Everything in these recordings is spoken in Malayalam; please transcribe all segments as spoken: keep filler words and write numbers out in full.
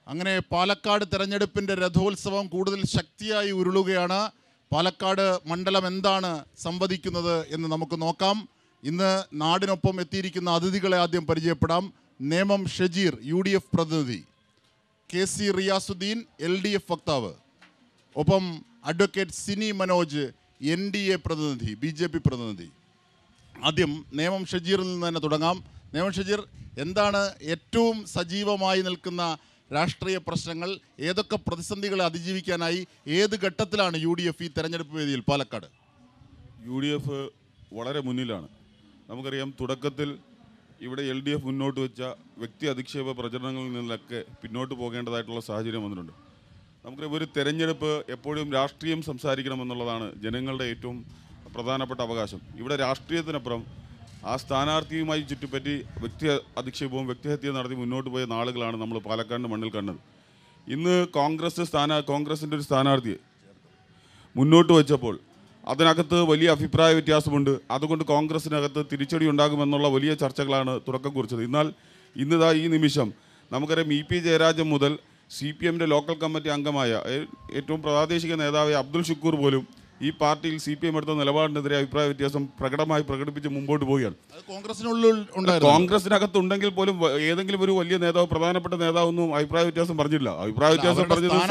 അങ്ങനെ പാലക്കാട് തെരഞ്ഞെടുപ്പിൻ്റെ രഥോത്സവം കൂടുതൽ ശക്തിയായി ഉരുളുകയാണ്. പാലക്കാട് മണ്ഡലം എന്താണ് സംവദിക്കുന്നത് എന്ന് നമുക്ക് നോക്കാം. ഇന്ന് നാടിനൊപ്പം എത്തിയിരിക്കുന്ന അതിഥികളെ ആദ്യം പരിചയപ്പെടാം. Nemom Shajeer, U D F പ്രതിനിധി. K C Riyasudheen, L D F വക്താവ്. ഒപ്പം advocate Sini Manoj, N D A പ്രതിനിധി, ബി ജെ പി പ്രതിനിധി. ആദ്യം നേമം ഷജീറിൽ നിന്ന് തന്നെ തുടങ്ങാം. നേമം ഷജീർ, എന്താണ് ഏറ്റവും സജീവമായി നിൽക്കുന്ന രാഷ്ട്രീയ പ്രശ്നങ്ങൾ? ഏതൊക്കെ പ്രതിസന്ധികളെ അതിജീവിക്കാനായി ഏത് ഘട്ടത്തിലാണ് യു ഡി എഫ് ഈ തെരഞ്ഞെടുപ്പ് വേദിയിൽ പാലക്കാട്? യു ഡി എഫ് വളരെ മുന്നിലാണ്. നമുക്കറിയാം, തുടക്കത്തിൽ ഇവിടെ എൽ ഡി എഫ് മുന്നോട്ട് വെച്ച വ്യക്തി അധിക്ഷേപ പ്രചരണങ്ങളിൽ നിന്നൊക്കെ പിന്നോട്ട് പോകേണ്ടതായിട്ടുള്ള സാഹചര്യം വന്നിട്ടുണ്ട്. നമുക്കറിയാം, ഒരു തെരഞ്ഞെടുപ്പ് എപ്പോഴും രാഷ്ട്രീയം സംസാരിക്കണമെന്നുള്ളതാണ് ജനങ്ങളുടെ ഏറ്റവും പ്രധാനപ്പെട്ട അവകാശം. ഇവിടെ രാഷ്ട്രീയത്തിനപ്പുറം ആ സ്ഥാനാർത്ഥിയുമായി ചുറ്റിപ്പറ്റി വ്യക്തി അധിക്ഷേപവും വ്യക്തിഹത്യ നടത്തി മുന്നോട്ട് പോയ നാളുകളാണ് നമ്മൾ പാലക്കാടിൻ്റെ മണ്ണിൽ കണ്ടത്. ഇന്ന് കോൺഗ്രസ് സ്ഥാന കോൺഗ്രസിൻ്റെ ഒരു സ്ഥാനാർത്ഥിയെ മുന്നോട്ട് വെച്ചപ്പോൾ അതിനകത്ത് വലിയ അഭിപ്രായ വ്യത്യാസമുണ്ട്. അതുകൊണ്ട് കോൺഗ്രസിനകത്ത് തിരിച്ചടി ഉണ്ടാകുമെന്നുള്ള വലിയ ചർച്ചകളാണ് തുടക്കം കുറിച്ചത്. എന്നാൽ ഇന്നിതാ ഈ നിമിഷം നമുക്കറിയാം, ഇ പി ജയരാജൻ മുതൽ സി പി എമ്മിൻ്റെ ലോക്കൽ കമ്മിറ്റി അംഗമായ ഏറ്റവും പ്രാദേശിക നേതാവായ അബ്ദുൽ ഷുക്കൂർ പോലും ഈ പാർട്ടിയിൽ സി പി എം എടുത്ത നിലപാടിനെതിരെ അഭിപ്രായ വ്യത്യാസം പ്രകടമായി പ്രകടിപ്പിച്ച് മുമ്പോട്ട് പോവുകയാണ്. കോൺഗ്രസിനുള്ളിൽ കോൺഗ്രസിനകത്ത് ഉണ്ടെങ്കിൽ പോലും ഏതെങ്കിലും ഒരു വലിയ നേതാവ്, പ്രധാനപ്പെട്ട നേതാവൊന്നും അഭിപ്രായ വ്യത്യാസം പറഞ്ഞില്ല. അഭിപ്രായ വ്യത്യാസം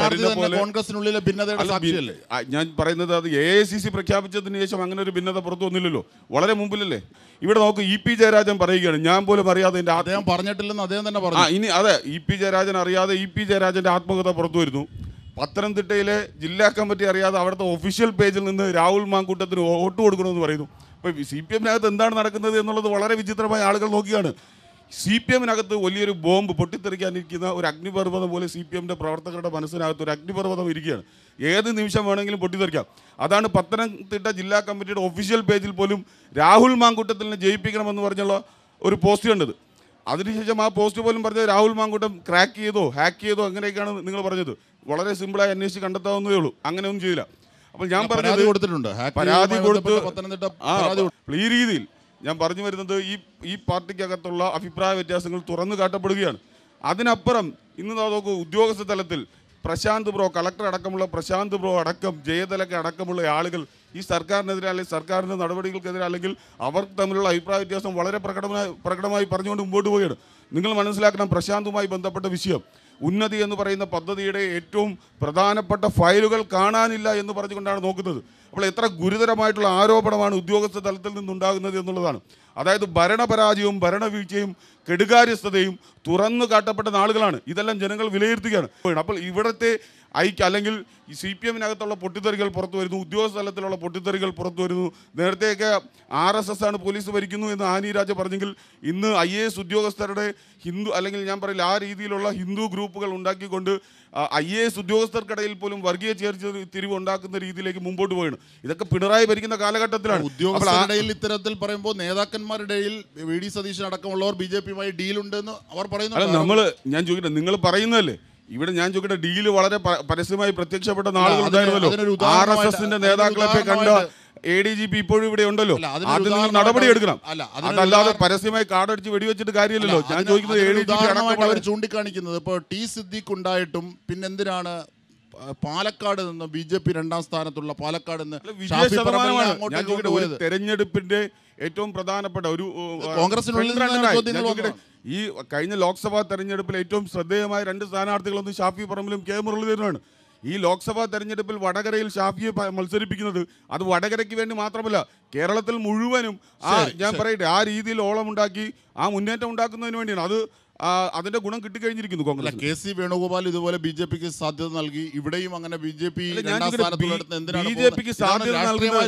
പറഞ്ഞത് ഞാൻ പറയുന്നത് അത് എ ഐ സി സി പ്രഖ്യാപിച്ചതിന് ശേഷം അങ്ങനെ ഒരു ഭിന്നത പുറത്തു വന്നില്ലല്ലോ, വളരെ മുമ്പിലല്ലേ. ഇവിടെ നമുക്ക് ഇ പി ജയരാജൻ പറയുകയാണ്, ഞാൻ പോലും അറിയാതെ എൻ്റെ അദ്ദേഹം പറഞ്ഞിട്ടില്ലെന്ന് അദ്ദേഹം തന്നെ പറഞ്ഞു. ഇനി അതെ, ഇ പി ജയരാജൻ അറിയാതെ ഇ പി ജയരാജന്റെ ആത്മകഥ പുറത്തു വരുന്നു. പത്തനംതിട്ടയിലെ ജില്ലാ കമ്മിറ്റി അറിയാതെ അവിടുത്തെ ഒഫീഷ്യൽ പേജിൽ നിന്ന് രാഹുൽ മാങ്കൂട്ടത്തിന് വോട്ട് കൊടുക്കണമെന്ന് പറയുന്നു. ഇപ്പോൾ സി പി എമ്മിനകത്ത് എന്താണ് നടക്കുന്നത് എന്നുള്ളത് വളരെ വിചിത്രമായ ആളുകൾ നോക്കിയാണ്. സി പി എമ്മിനകത്ത് വലിയൊരു ബോംബ് പൊട്ടിത്തെറിക്കാനിരിക്കുന്ന ഒരു അഗ്നിപർവ്വതം പോലെ സി പി എമ്മിൻ്റെ പ്രവർത്തകരുടെ മനസ്സിനകത്ത് ഒരു അഗ്നിപർവ്വതം ഇരിക്കുകയാണ്. ഏത് നിമിഷം വേണമെങ്കിലും പൊട്ടിത്തെറിക്കാം. അതാണ് പത്തനംതിട്ട ജില്ലാ കമ്മിറ്റിയുടെ ഒഫീഷ്യൽ പേജിൽ പോലും രാഹുൽ മാങ്കൂട്ടത്തിനെ ജയിപ്പിക്കണമെന്ന് പറഞ്ഞുള്ള ഒരു പോസ്റ്റ് കണ്ടത്. അതിനുശേഷം ആ പോസ്റ്റ് പോലും പറഞ്ഞത് രാഹുൽ മാങ്കൂട്ടം ക്രാക്ക് ചെയ്തോ ഹാക്ക് ചെയ്തോ അങ്ങനെയൊക്കെയാണ് നിങ്ങൾ പറഞ്ഞത്. വളരെ സിമ്പിളായി അന്വേഷിച്ച് കണ്ടെത്താവുന്നതേ ഉള്ളൂ. അങ്ങനെയൊന്നും ചെയ്യില്ല. അപ്പോൾ ഞാൻ പറഞ്ഞത് കൊടുത്തിട്ടുണ്ട്, പരാതി കൊടുത്ത് ഈ രീതിയിൽ ഞാൻ പറഞ്ഞു വരുന്നത് ഈ ഈ പാർട്ടിക്കകത്തുള്ള അഭിപ്രായ വ്യത്യാസങ്ങൾ തുറന്നു കാട്ടപ്പെടുകയാണ്. അതിനപ്പുറം ഇന്ന് നോക്കൂ, ഉദ്യോഗസ്ഥ തലത്തിൽ പ്രശാന്ത് ബ്രോ, കളക്ടർ അടക്കമുള്ള പ്രശാന്ത് ബ്രോ അടക്കം ജയതലൊക്കെ അടക്കമുള്ള ആളുകൾ ഈ സർക്കാരിനെതിരെ അല്ലെങ്കിൽ സർക്കാരിൻ്റെ നടപടികൾക്കെതിരെ അല്ലെങ്കിൽ അവർ തമ്മിലുള്ള അഭിപ്രായ വ്യത്യാസം വളരെ പ്രകടമായി പ്രകടമായി പറഞ്ഞുകൊണ്ട് മുമ്പോട്ട് പോവുകയാണ്. നിങ്ങൾ മനസ്സിലാക്കണം, പ്രശാന്തുമായി ബന്ധപ്പെട്ട വിഷയം ഉന്നതി എന്ന് പറയുന്ന പദ്ധതിയുടെ ഏറ്റവും പ്രധാനപ്പെട്ട ഫയലുകൾ കാണാനില്ല എന്ന് പറഞ്ഞുകൊണ്ടാണ് നോക്കുന്നത്. അപ്പോൾ എത്ര ഗുരുതരമായിട്ടുള്ള ആരോപണമാണ് ഉദ്യോഗസ്ഥ തലത്തിൽ നിന്നുണ്ടാകുന്നത് എന്നുള്ളതാണ്. അതായത് ഭരണപരാജയവും ഭരണവീഴ്ചയും കെടുകാര്യസ്ഥതയും തുറന്നു കാട്ടപ്പെട്ട നാളുകളാണ്. ഇതെല്ലാം ജനങ്ങൾ വിലയിരുത്തുകയാണ്. അപ്പോൾ ഇവിടുത്തെ ഐക്യ അല്ലെങ്കിൽ ഈ സി പി എമ്മിനകത്തുള്ള പൊട്ടിത്തെറികൾ പുറത്തു വരുന്നു, ഉദ്യോഗസ്ഥ തലത്തിലുള്ള പൊട്ടിത്തെറികൾ പുറത്തു വരുന്നു. നേരത്തെയൊക്കെ ആർ എസ് എസ് ആണ് പോലീസ് ഭരിക്കുന്നു എന്ന് ആനി രാജ പറഞ്ഞെങ്കിൽ ഇന്ന് ഐ എ എസ് ഉദ്യോഗസ്ഥരുടെ ഹിന്ദു അല്ലെങ്കിൽ ഞാൻ പറയില്ല ആ രീതിയിലുള്ള ഹിന്ദു ഗ്രൂപ്പുകൾ ഉണ്ടാക്കിക്കൊണ്ട് ഐ എ എസ് ഉദ്യോഗസ്ഥർക്കിടയിൽ പോലും വർഗീയ ചേർച്ച തിരിവ് ഉണ്ടാക്കുന്ന രീതിയിലേക്ക് മുമ്പോട്ട് പോവുകയാണ്. ഇതൊക്കെ പിണറായി ഭരിക്കുന്ന കാലഘട്ടത്തിലാണ്. ഉദ്യോഗസ്ഥരുടെയിൽ ഇത്തരത്തിൽ പറയുമ്പോൾ നേതാക്കന്മാരുടെ വി ഡി സതീശൻ അടക്കമുള്ളവർ ബി ജെ പിയുമായി ഡീലുണ്ടെന്ന് അവർ പറയുന്നു. അല്ല, നമ്മൾ ഞാൻ ചോദിക്കട്ടെ, നിങ്ങൾ പറയുന്നതല്ലേ ഇവിടെ ഞാൻ ചോദിക്കട്ടെ, ഡീല് വളരെ പരസ്യമായി പ്രത്യക്ഷപ്പെട്ട നാളുകൾ ഉണ്ടായിരുന്നല്ലോ. ആർ എസ് എസിന്റെ നേതാക്കളെ കണ്ട എ ഡി ജി പി ഇപ്പോഴും ഇവിടെ ഉണ്ടല്ലോ. അതിൽ നിങ്ങൾ നടപടി എടുക്കണം. അതല്ലാതെ പരസ്യമായി കാർഡടിച്ച് വെടിവെച്ചിട്ട് കാര്യമില്ലല്ലോ. ഞാൻ ചോദിക്കുന്നത് എ ഡി ജി പി ചൂണ്ടിക്കാണിക്കുന്നത് ഇപ്പോൾ ടി സിദ്ദീഖ് ഉണ്ടായിട്ടും പിന്നെന്തിനാണ് പാലക്കാട് നിന്ന് ബി ജെ പി രണ്ടാം സ്ഥാനത്തുള്ള പാലക്കാട് നിന്ന് തെരഞ്ഞെടുപ്പിന്റെ ഏറ്റവും പ്രധാനപ്പെട്ട ഒരു കോൺഗ്രസിനുള്ളിൽ ഈ കഴിഞ്ഞ ലോക്സഭാ തെരഞ്ഞെടുപ്പിൽ ഏറ്റവും ശ്രദ്ധേയമായ രണ്ട് സ്ഥാനാർത്ഥികളൊന്നും ഷാഫി പറമ്പിലും കെ മുരളീധരനാണ്. ഈ ലോക്സഭാ തെരഞ്ഞെടുപ്പിൽ വടകരയിൽ ഷാഫിയെ മത്സരിപ്പിക്കുന്നത് അത് വടകരയ്ക്ക് വേണ്ടി മാത്രമല്ല, കേരളത്തിൽ മുഴുവനും ആ ഞാൻ പറയട്ടെ ആ രീതിയിൽ ഓളമുണ്ടാക്കി ആ മുന്നേറ്റം ഉണ്ടാക്കുന്നതിന് വേണ്ടിയാണ്. അത് അതിന്റെ ഗുണം കിട്ടിക്കഴിഞ്ഞിരിക്കുന്നു കോൺഗ്രസ്. കെ സി വേണുഗോപാൽ ഇതുപോലെ ബി ജെ പിക്ക് സാധ്യത നൽകി, ഇവിടെയും അങ്ങനെ B J P B J പിക്ക് സാധ്യത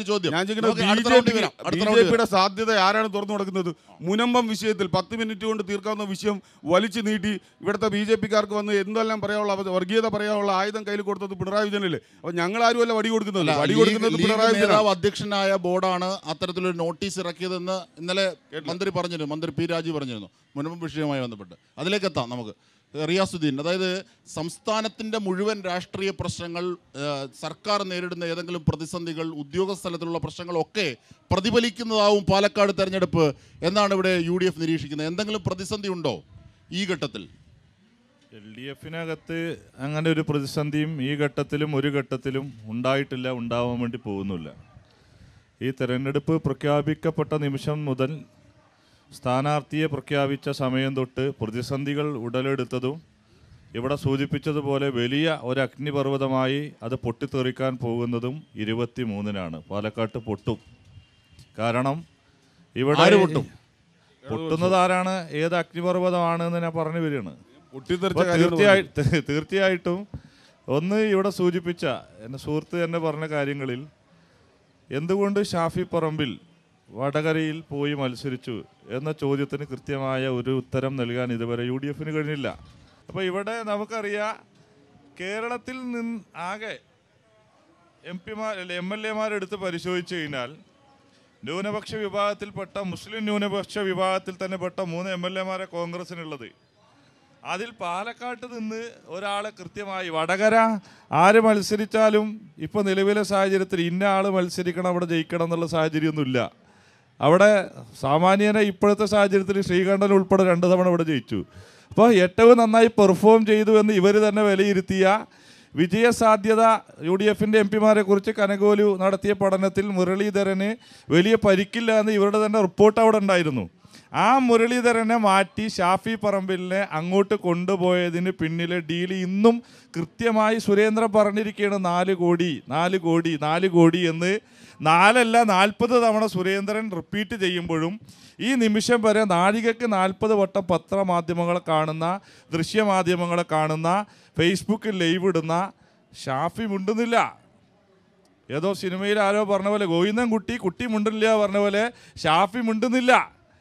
ബിജെപിയുടെ സാധ്യത ആരാണ് തുറന്നു കൊടുക്കുന്നത്? മുനമ്പം വിഷയത്തിൽ പത്ത് മിനിറ്റ് കൊണ്ട് തീർക്കാവുന്ന വിഷയം വലിച്ചു നീട്ടി ഇവിടുത്തെ ബി ജെ പിക്കാർക്ക് വന്ന് എന്തെല്ലാം പറയാനുള്ള വർഗീയത പറയാനുള്ള ആയുധം കയ്യിൽ കൊടുത്തത് പിണറായി വിജയനല്ലേ. അപ്പൊ ഞങ്ങൾ ആരുമല്ല വടി കൊടുക്കുന്നത്, വടി കൊടുക്കുന്നത് പിണറായി വിജയൻ. അധ്യക്ഷനായ ബോർഡാണ് അത്തരത്തിലൊരു നോട്ടീസ് ഇറക്കിയതെന്ന് ഇന്നലെ മന്ത്രി പറഞ്ഞിരുന്നു, മന്ത്രി പി രാജീവ് പറഞ്ഞിരുന്നു മുനമ്പം വിഷയവുമായി ബന്ധപ്പെട്ട്. അതിലേക്ക് എത്താം നമുക്ക്. റിയാസുദ്ദീൻ, അതായത് സംസ്ഥാനത്തിൻ്റെ മുഴുവൻ രാഷ്ട്രീയ പ്രശ്നങ്ങൾ, സർക്കാർ നേരിടുന്ന ഏതെങ്കിലും പ്രതിസന്ധികൾ, ഉദ്യോഗസ്ഥലത്തിലുള്ള പ്രശ്നങ്ങളൊക്കെ പ്രതിഫലിക്കുന്നതാവും പാലക്കാട് തെരഞ്ഞെടുപ്പ് എന്നാണ് ഇവിടെ യു ഡി എഫ് നിരീക്ഷിക്കുന്നത്. എന്തെങ്കിലും പ്രതിസന്ധി ഉണ്ടോ ഈ ഘട്ടത്തിൽ? എൽ ഡി എഫിനകത്ത് അങ്ങനെ ഒരു പ്രതിസന്ധിയും ഈ ഘട്ടത്തിലും ഒരു ഘട്ടത്തിലും ഉണ്ടായിട്ടില്ല, ഉണ്ടാവാൻ വേണ്ടി പോകുന്നില്ല. ഈ തെരഞ്ഞെടുപ്പ് പ്രഖ്യാപിക്കപ്പെട്ട നിമിഷം മുതൽ സ്ഥാനാർത്ഥിയെ പ്രഖ്യാപിച്ച സമയം തൊട്ട് പ്രതിസന്ധികൾ ഉടലെടുത്തതും ഇവിടെ സൂചിപ്പിച്ചതുപോലെ വലിയ ഒരു അഗ്നിപർവ്വതമായി അത് പൊട്ടിത്തെറിക്കാൻ പോകുന്നതും ഇരുപത്തി മൂന്നിനാണ്. പാലക്കാട്ട് പൊട്ടും. കാരണം ഇവിടെ പൊട്ടുന്നത് ആരാണ്, ഏത് അഗ്നിപർവ്വതമാണെന്ന് ഞാൻ പറഞ്ഞു വരികയാണ്. തീർച്ചയായിട്ടും തീർച്ചയായിട്ടും ഒന്ന് ഇവിടെ സൂചിപ്പിച്ച എൻ്റെ സുഹൃത്ത് തന്നെ പറഞ്ഞ കാര്യങ്ങളിൽ എന്തുകൊണ്ട് ഷാഫി പറമ്പിൽ വടകരയിൽ പോയി മത്സരിച്ചു എന്ന ചോദ്യത്തിന് കൃത്യമായ ഒരു ഉത്തരം നൽകാൻ ഇതുവരെ യു ഡി എഫിന് കഴിഞ്ഞില്ല. അപ്പോൾ ഇവിടെ നമുക്കറിയാം, കേരളത്തിൽ നിന്ന് ആകെ എം പിമാർ എം എൽ എമാരെടുത്ത് പരിശോധിച്ച് കഴിഞ്ഞാൽ ന്യൂനപക്ഷ വിഭാഗത്തിൽപ്പെട്ട മുസ്ലിം ന്യൂനപക്ഷ വിഭാഗത്തിൽ തന്നെ പെട്ട മൂന്ന് എം എൽ എമാരെ കോൺഗ്രസിനുള്ളത്. അതിൽ പാലക്കാട്ട് നിന്ന് ഒരാളെ കൃത്യമായി വടകര ആര് മത്സരിച്ചാലും ഇപ്പോൾ നിലവിലെ സാഹചര്യത്തിൽ ഇന്ന ആൾ മത്സരിക്കണം അവിടെ ജയിക്കണം എന്നുള്ള സാഹചര്യമൊന്നുമില്ല. അവിടെ സാമാന്യനെ ഇപ്പോഴത്തെ സാഹചര്യത്തിൽ ശ്രീകണ്ഠൻ ഉൾപ്പെടെ രണ്ട് തവണ ഇവിടെ ജയിച്ചു. അപ്പോൾ ഏറ്റവും നന്നായി പെർഫോം ചെയ്തു എന്ന് ഇവർ തന്നെ വിലയിരുത്തിയ വിജയസാധ്യത യു ഡി എഫിൻ്റെ എം പിമാരെ കുറിച്ച് കനകോലു നടത്തിയ പഠനത്തിൽ മുരളീധരന് വലിയ പരിക്കില്ല എന്ന് ഇവരുടെ തന്നെ റിപ്പോർട്ട് അവിടെ ഉണ്ടായിരുന്നു. ആ മുരളീധരനെ മാറ്റി ഷാഫി പറമ്പിലിനെ അങ്ങോട്ട് കൊണ്ടുപോയതിന് പിന്നിലെ ഡീൽ ഇന്നും കൃത്യമായി സുരേന്ദ്രൻ പറഞ്ഞിരിക്കുകയാണ്. നാല് കോടി നാല് കോടി നാല് കോടി എന്ന് നാലല്ല നാൽപ്പത് തവണ സുരേന്ദ്രൻ റിപ്പീറ്റ് ചെയ്യുമ്പോഴും ഈ നിമിഷം വരെ നാഴികയ്ക്ക് നാൽപ്പത് വട്ടം പത്രമാധ്യമങ്ങളെ കാണുന്ന, ദൃശ്യമാധ്യമങ്ങളെ കാണുന്ന, ഫേസ്ബുക്കിൽ ലൈവ് ഇടുന്ന ഷാഫി മുണ്ടുന്നില്ല. ഏതോ സിനിമയിൽ ആരോ പറഞ്ഞ പോലെ ഗോവിന്ദൻ കുട്ടി കുട്ടി മുണ്ടില്ല പറഞ്ഞ പോലെ ഷാഫി മുണ്ടുന്നില്ല.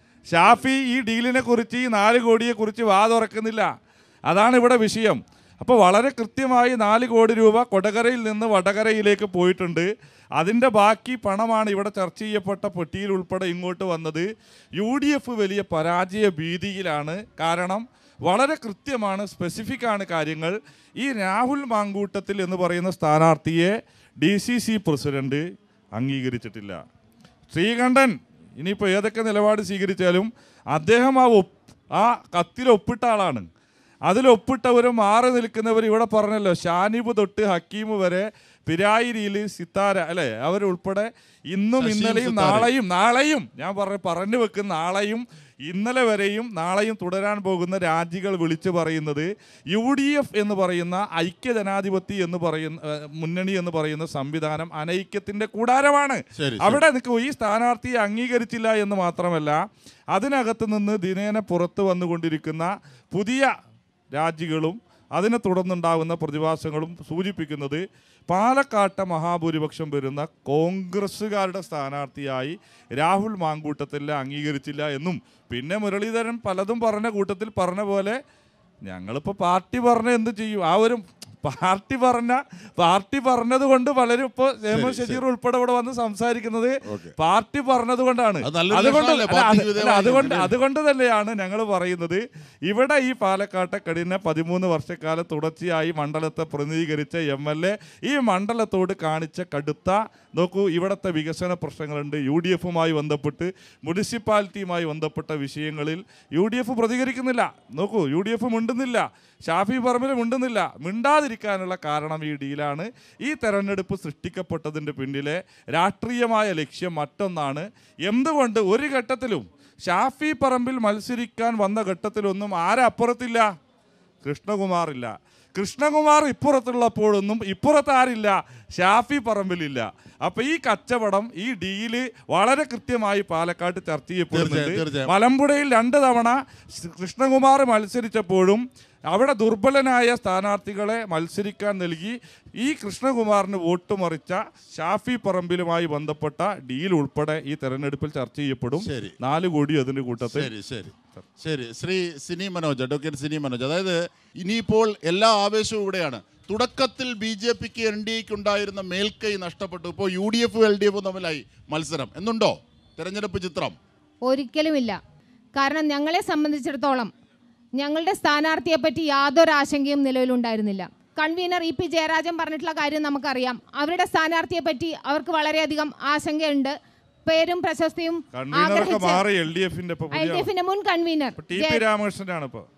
ഷാഫി ഈ ഡീലിനെ കുറിച്ച്, ഈ നാല് കോടിയെക്കുറിച്ച് വാ തുറക്കുന്നില്ല. അതാണ് ഇവിടെ വിഷയം. അപ്പോൾ വളരെ കൃത്യമായി നാല് കോടി രൂപ കൊടകരയിൽ നിന്ന് വടകരയിലേക്ക് പോയിട്ടുണ്ട്. അതിൻ്റെ ബാക്കി പണമാണ് ഇവിടെ ചർച്ച ചെയ്യപ്പെട്ട പെട്ടിയിൽ ഉൾപ്പെടെ ഇങ്ങോട്ട് വന്നത്. യു ഡി എഫ് വലിയ പരാജയ ഭീതിയിലാണ്. കാരണം വളരെ കൃത്യമാണ്, സ്പെസിഫിക്കാണ് കാര്യങ്ങൾ. ഈ രാഹുൽ മാങ്കൂട്ടത്തിൽ എന്ന് പറയുന്ന സ്ഥാനാർത്ഥിയെ ഡി സി സി പ്രസിഡന്റ് അംഗീകരിച്ചിട്ടില്ല. ശ്രീകണ്ഠൻ ഇനിയിപ്പോൾ ഏതൊക്കെ നിലപാട് സ്വീകരിച്ചാലും അദ്ദേഹം ആ ഒപ്പ് ആ കത്തിൽ ഒപ്പിട്ട ആളാണ്. അതിലൊപ്പിട്ടവരും മാറി നിൽക്കുന്നവർ ഇവിടെ പറഞ്ഞല്ലോ, ഷാനിബ് തൊട്ട് ഹക്കീം വരെ, പിരായിരിയിൽ സിത്താര അല്ലേ, അവരുൾപ്പെടെ ഇന്നും ഇന്നലെയും നാളെയും നാളെയും ഞാൻ പറഞ്ഞ പറഞ്ഞു വെക്കുന്ന നാളെയും ഇന്നലെ വരെയും നാളെയും തുടരാൻ പോകുന്ന രാജികൾ വിളിച്ചു പറയുന്നത് യു ഡി എഫ് എന്ന് പറയുന്ന ഐക്യജനാധിപത്യ എന്ന് പറയുന്ന മുന്നണി എന്ന് പറയുന്ന സംവിധാനം അനൈക്യത്തിൻ്റെ കൂടാരമാണ്. അവിടെ നിൽക്കും. ഈ സ്ഥാനാർത്ഥിയെ അംഗീകരിച്ചില്ല എന്ന് മാത്രമല്ല, അതിനകത്ത് നിന്ന് ദിനേന പുറത്തു വന്നുകൊണ്ടിരിക്കുന്ന പുതിയ രാജികളും അതിനെ തുടർന്നുണ്ടാകുന്ന പ്രതിഭാസങ്ങളും സൂചിപ്പിക്കുന്നത് പാലക്കാട്ടെ മഹാഭൂരിപക്ഷം വരുന്ന കോൺഗ്രസ്സുകാരുടെ സ്ഥാനാർത്ഥിയായി രാഹുൽ മാങ്കൂട്ടത്തിലെ അംഗീകരിച്ചില്ല എന്നും, പിന്നെ മുരളീധരൻ പലതും പറഞ്ഞ കൂട്ടത്തിൽ പറഞ്ഞ പോലെ ഞങ്ങളിപ്പോൾ പാർട്ടി പറഞ്ഞ എന്ത് ചെയ്യും, ആ ഒരു പാർട്ടി പറഞ്ഞ പാർട്ടി പറഞ്ഞത് കൊണ്ട് പലരും ഇപ്പോൾ ഹേമന്ത് ഷജീർ ഉൾപ്പെടെ ഇവിടെ വന്ന് സംസാരിക്കുന്നത് പാർട്ടി പറഞ്ഞത് കൊണ്ടാണ്. അതുകൊണ്ട് അതുകൊണ്ട് അതുകൊണ്ട് തന്നെയാണ് ഞങ്ങൾ പറയുന്നത്, ഇവിടെ ഈ പാലക്കാട്ടെ കഴിഞ്ഞ പതിമൂന്ന് വർഷക്കാലം തുടർച്ചയായി മണ്ഡലത്തെ പ്രതിനിധീകരിച്ച എം എൽ എ ഈ മണ്ഡലത്തോട് കാണിച്ച കടുത്ത, നോക്കൂ ഇവിടുത്തെ വികസന പ്രശ്നങ്ങളുണ്ട്, യു ഡി എഫുമായി ബന്ധപ്പെട്ട് മുനിസിപ്പാലിറ്റിയുമായി ബന്ധപ്പെട്ട വിഷയങ്ങളിൽ യു ഡി എഫ് പ്രതികരിക്കുന്നില്ല. നോക്കൂ, യു ഡി എഫ് മിണ്ടുന്നില്ല, ഷാഫി പറമ്പിൽ മിണ്ടുന്നില്ല. മിണ്ടാതിരിക്കാനുള്ള കാരണം ഈ ഡീലാണ്. ഈ തെരഞ്ഞെടുപ്പ് സൃഷ്ടിക്കപ്പെട്ടതിൻ്റെ പിന്നിലെ രാഷ്ട്രീയമായ ലക്ഷ്യം മറ്റൊന്നാണ്. എന്തുകൊണ്ട് ഒരു ഘട്ടത്തിലും ഷാഫി പറമ്പിൽ മത്സരിക്കാൻ വന്ന ഘട്ടത്തിലൊന്നും ആരപ്പുറത്തില്ല? കൃഷ്ണകുമാറില്ല. കൃഷ്ണകുമാർ ഇപ്പുറത്തുള്ളപ്പോഴൊന്നും ഇപ്പുറത്ത് ആരില്ല? ഷാഫി പറമ്പിലില്ല. അപ്പൊ ഈ കച്ചവടം, ഈ ഡീല് വളരെ കൃത്യമായി പാലക്കാട്ട് ചർച്ച ചെയ്യപ്പെടുന്നുണ്ട്. മലമ്പുഴയിൽ രണ്ട് തവണ കൃഷ്ണകുമാർ മത്സരിച്ചപ്പോഴും അവിടെ ദുർബലനായ സ്ഥാനാർത്ഥികളെ മത്സരിക്കാൻ നൽകി ഈ കൃഷ്ണകുമാറിന് വോട്ട് മറിച്ച ഷാഫി പറമ്പിലുമായി ബന്ധപ്പെട്ട ഡീൽ ഉൾപ്പെടെ ഈ തെരഞ്ഞെടുപ്പിൽ ചർച്ച ചെയ്യപ്പെടും. നാല് കോടി അതിന്റെ കൂട്ടത്തിൽ. ശരി ശരി ശരി ശ്രീ സിനി മനോജ്, അഡ്വക്കേറ്റ് സിനി മനോജ്, അതായത് ഇനിയിപ്പോൾ എല്ലാ ആവേശവും ഇവിടെയാണ്. തുടക്കത്തിൽ ബി ജെ പിക്ക് എൻ ഡി എക്ക് ഉണ്ടായിരുന്ന മേൽക്കൈ നഷ്ടപ്പെട്ടു. ഇപ്പോൾ യു ഡി എഫും എൽ ഡി എഫും തമ്മിലായി മത്സരം. എന്നുണ്ടോ തെരഞ്ഞെടുപ്പ് ചിത്രം? ഒരിക്കലുമില്ല. കാരണം ഞങ്ങളെ സംബന്ധിച്ചിടത്തോളം ഞങ്ങളുടെ സ്ഥാനാർത്ഥിയെ പറ്റി യാതൊരു ആശങ്കയും നിലവിലുണ്ടായിരുന്നില്ല. കൺവീനർ ഇ പി ജയരാജൻ പറഞ്ഞിട്ടുള്ള കാര്യം നമുക്കറിയാം. അവരുടെ സ്ഥാനാർത്ഥിയെ പറ്റി അവർക്ക് വളരെയധികം ആശങ്കയുണ്ട്. പേരും പ്രശസ്തിയും എൽ ഡി എഫിന്റെ മുൻ കൺവീനർ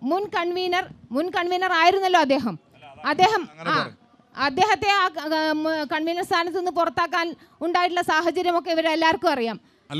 മുൻ കൺവീനർ മുൻ കൺവീനർ ആയിരുന്നല്ലോ അദ്ദേഹം. അദ്ദേഹം ആ അദ്ദേഹത്തെ ആ കൺവീനർ സ്ഥാനത്ത് നിന്ന് പുറത്താക്കാൻ ഉണ്ടായിട്ടുള്ള സാഹചര്യമൊക്കെ ഇവരെല്ലാവർക്കും അറിയാം.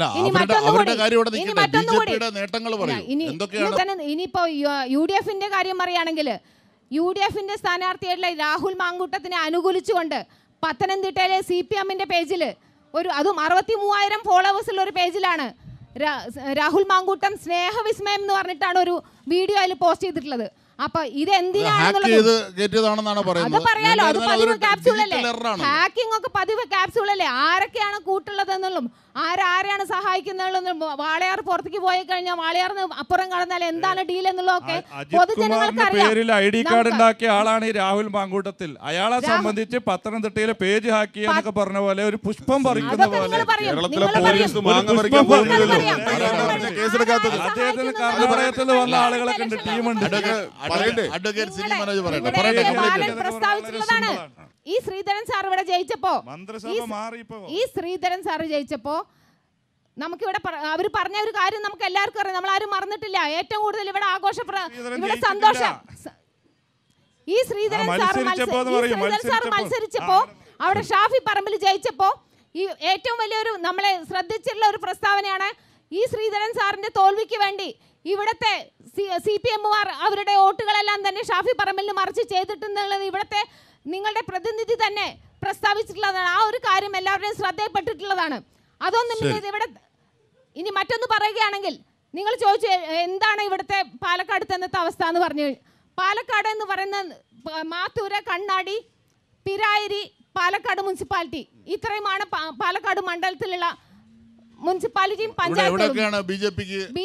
ഇനിയിപ്പോ യു ഡി എഫിന്റെ കാര്യം പറയുകയാണെങ്കിൽ യു ഡി എഫിന്റെ സ്ഥാനാർത്ഥിയായിട്ടുള്ള രാഹുൽ മാങ്കൂട്ടത്തിനെ അനുകൂലിച്ചുകൊണ്ട് പത്തനംതിട്ടയിലെ സി പി എമ്മിന്റെ പേജിൽ ഒരു അതും അറുപത്തി മൂവായിരം ഫോളോവേഴ്സുള്ള ഒരു പേജിലാണ് രാഹുൽ മാങ്കൂട്ടം സ്നേഹവിസ്മയം എന്ന് പറഞ്ഞിട്ടാണ് ഒരു വീഡിയോ അതിൽ പോസ്റ്റ് ചെയ്തിട്ടുള്ളത്. അപ്പൊ ഇത് എന്തിനാണെന്നുള്ളത് പറയാലോ, അത് പതിവ് ക്യാപ്സ്യൂളല്ലേ, ഹാക്കിംഗ് ഒക്കെ പതിവ് ക്യാപ്സ്യൂളല്ലേ. ആരൊക്കെയാണ് കൂട്ടുള്ളതെന്നുള്ളതും ആരാരെയാണ് സഹായിക്കുന്നതെന്നും വാളയാർ പുറത്തേക്ക് പോയി കഴിഞ്ഞാൽ വാളയാറിന് അപ്പുറം കടന്നാൽ എന്താണ് ഡീൽ എന്നുള്ളതൊക്കെ പൊതുജനങ്ങൾക്ക് അറിയാം. ഐ ഡി കാർഡ് ഉണ്ടാക്കിയ ആളാണ് ഈ രാഹുൽ മാങ്കൂട്ടത്തിൽ. അയാളെ സംബന്ധിച്ച് പത്തനംതിട്ടയിലെ പേജ് ഹാക്ക് എന്നൊക്കെ പറഞ്ഞ പോലെ ഒരു പുഷ്പം പറിക്കുന്ന പോലെ അദ്ദേഹത്തിന് കർണാടകത്തിൽ വന്ന ആളുകളെ കണ്ട് ടീമുണ്ട്. ഈ ശ്രീധരൻ സാർ ഇവിടെ ജയിച്ചപ്പോ ഈ ശ്രീധരൻ സാർ ജയിച്ചപ്പോ നമുക്കിവിടെ അവർ പറഞ്ഞ ഒരു കാര്യം നമുക്ക് എല്ലാവർക്കും അറിയാം, നമ്മളാരും മറന്നിട്ടില്ല. ഏറ്റവും കൂടുതൽ ഇവിടെ ആഘോഷ ഇവിടെ സന്തോഷം ഈ ശ്രീധരൻ സാർ ശ്രീധരൻ സാർ മത്സരിച്ചപ്പോ അവിടെ ഷാഫി പറമ്പിൽ ജയിച്ചപ്പോ ഈ ഏറ്റവും വലിയൊരു നമ്മളെ ശ്രദ്ധിച്ചിട്ടുള്ള ഒരു പ്രസ്താവനയാണ് ഈ ശ്രീധരൻ സാറിന്റെ തോൽവിക്ക് വേണ്ടി ഇവിടുത്തെ സി പി എമ്മുമാർ അവരുടെ വോട്ടുകളെല്ലാം തന്നെ ഷാഫി പറമ്പിലിന് മറിച്ച് ചെയ്തിട്ടുണ്ടെന്നുള്ളത് ഇവിടുത്തെ നിങ്ങളുടെ പ്രതിനിധി തന്നെ പ്രസ്താവിച്ചിട്ടുള്ളതാണ്. ആ ഒരു കാര്യം എല്ലാവരുടെയും ശ്രദ്ധയിൽപ്പെട്ടിട്ടുള്ളതാണ്. അതൊന്നും ഇവിടെ ഇനി മറ്റൊന്ന് പറയുകയാണെങ്കിൽ നിങ്ങൾ ചോദിച്ചു എന്താണ് ഇവിടുത്തെ പാലക്കാട് തന്നത്തെ അവസ്ഥ എന്ന് പറഞ്ഞു. പാലക്കാട് എന്ന് പറയുന്ന മാത്തൂര്, കണ്ണാടി, പിരായിരി, പാലക്കാട് മുനിസിപ്പാലിറ്റി ഇത്രയുമാണ് പാലക്കാട് മണ്ഡലത്തിലുള്ള മുനിസിപ്പാലിറ്റിയും പഞ്ചായത്തും. ബി ജെ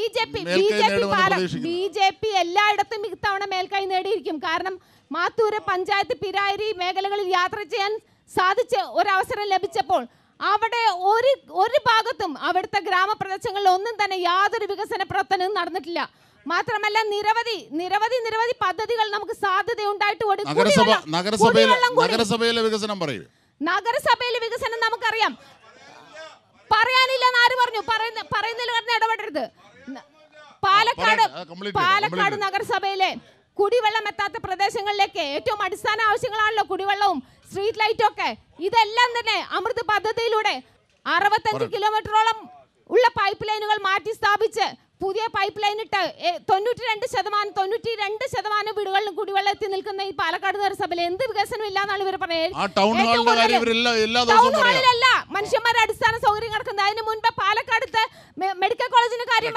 പി എല്ലായിടത്തും ഇത്തവണ മേൽക്കൈ നേടിയിരിക്കും. കാരണം മാത്തൂര് പഞ്ചായത്ത്, പിരായിരി മേഖലകളിൽ യാത്ര ചെയ്യാൻ സാധിച്ച ഒരവസരം ലഭിച്ചപ്പോൾ അവിടെ ഒരു ഒരു ഭാഗത്തും അവിടുത്തെ ഗ്രാമപ്രദേശങ്ങളിൽ ഒന്നും തന്നെ യാതൊരു വികസന പ്രവർത്തനവും നടന്നിട്ടില്ല. മാത്രമല്ല നിരവധി നിരവധി നിരവധി പദ്ധതികൾ നമുക്ക് സാധ്യതയുണ്ടായിട്ട് നഗരസഭയിലെ വികസനം പറയൂ. നഗരസഭയിലെ വികസനം നമുക്കറിയാം. പറയാനില്ല എന്ന് ആര് പറഞ്ഞു? പറയുന്നതിൽ പറഞ്ഞ് ഇടപെടരുത്. പാലക്കാട് പാലക്കാട് നഗരസഭയിലെ കുടിവെള്ളം എത്താത്ത പ്രദേശങ്ങളിലേക്ക് ഏറ്റവും അടിസ്ഥാന ആവശ്യങ്ങളാണല്ലോ കുടിവെള്ളവും സ്ട്രീറ്റ് ലൈറ്റും ഒക്കെ. ഇതെല്ലാം തന്നെ അമൃത് പദ്ധതിയിലൂടെ അറുപത്തഞ്ച് കിലോമീറ്ററോളം ഉള്ള പൈപ്പ് ലൈനുകൾ മാറ്റി സ്ഥാപിച്ച് പുതിയ പൈപ്പ് ലൈൻ ഇട്ട് തൊണ്ണൂറ്റി രണ്ട് ശതമാനം തൊണ്ണൂറ്റി രണ്ട് ശതമാനം വീടുകളിലും കുടിവെള്ളം എത്തി നിൽക്കുന്ന ഈ പാലക്കാട് നഗരസഭയിൽ എന്ത് വികസനം ഇല്ലാന്നാണ് ഇവർ പറയുന്നത്. മനുഷ്യന്മാരുടെ അടിസ്ഥാന സൗകര്യം കിടക്കുന്നത്. അതിന് മുൻപ് പാലക്കാടത്ത് മെഡിക്കൽ കോളേജിന് കാര്യം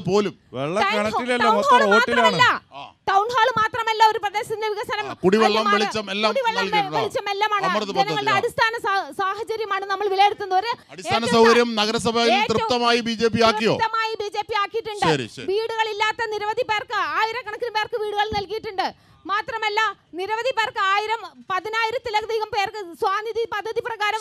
ടൗൺ ഹാൾ മാത്രമല്ല ഒരു പ്രദേശത്തിന്റെ വികസനം, കുടിവെള്ളം വെളിച്ചം എല്ലാമാണ് ജനങ്ങളുടെ അടിസ്ഥാന സാഹചര്യമാണ് നമ്മൾ വിലയിരുത്തുന്നത്. അടിസ്ഥാന സൗകര്യം നഗരസഭയിൽ തൃപ്തമായി ബി ജെ പി ആക്കിയോ? ബി ജെ പി ആക്കിയിട്ടുണ്ട്. വീടുകളില്ലാത്ത നിരവധി പേർക്ക് ആയിരക്കണക്കിന് പേർക്ക് വീടുകൾ നൽകിയിട്ടുണ്ട്. മാത്രമല്ല നിരവധി പേർക്ക് ആയിരം പതിനായിരത്തിലധികം പേർക്ക് സ്വാനിധി പദ്ധതി പ്രകാരം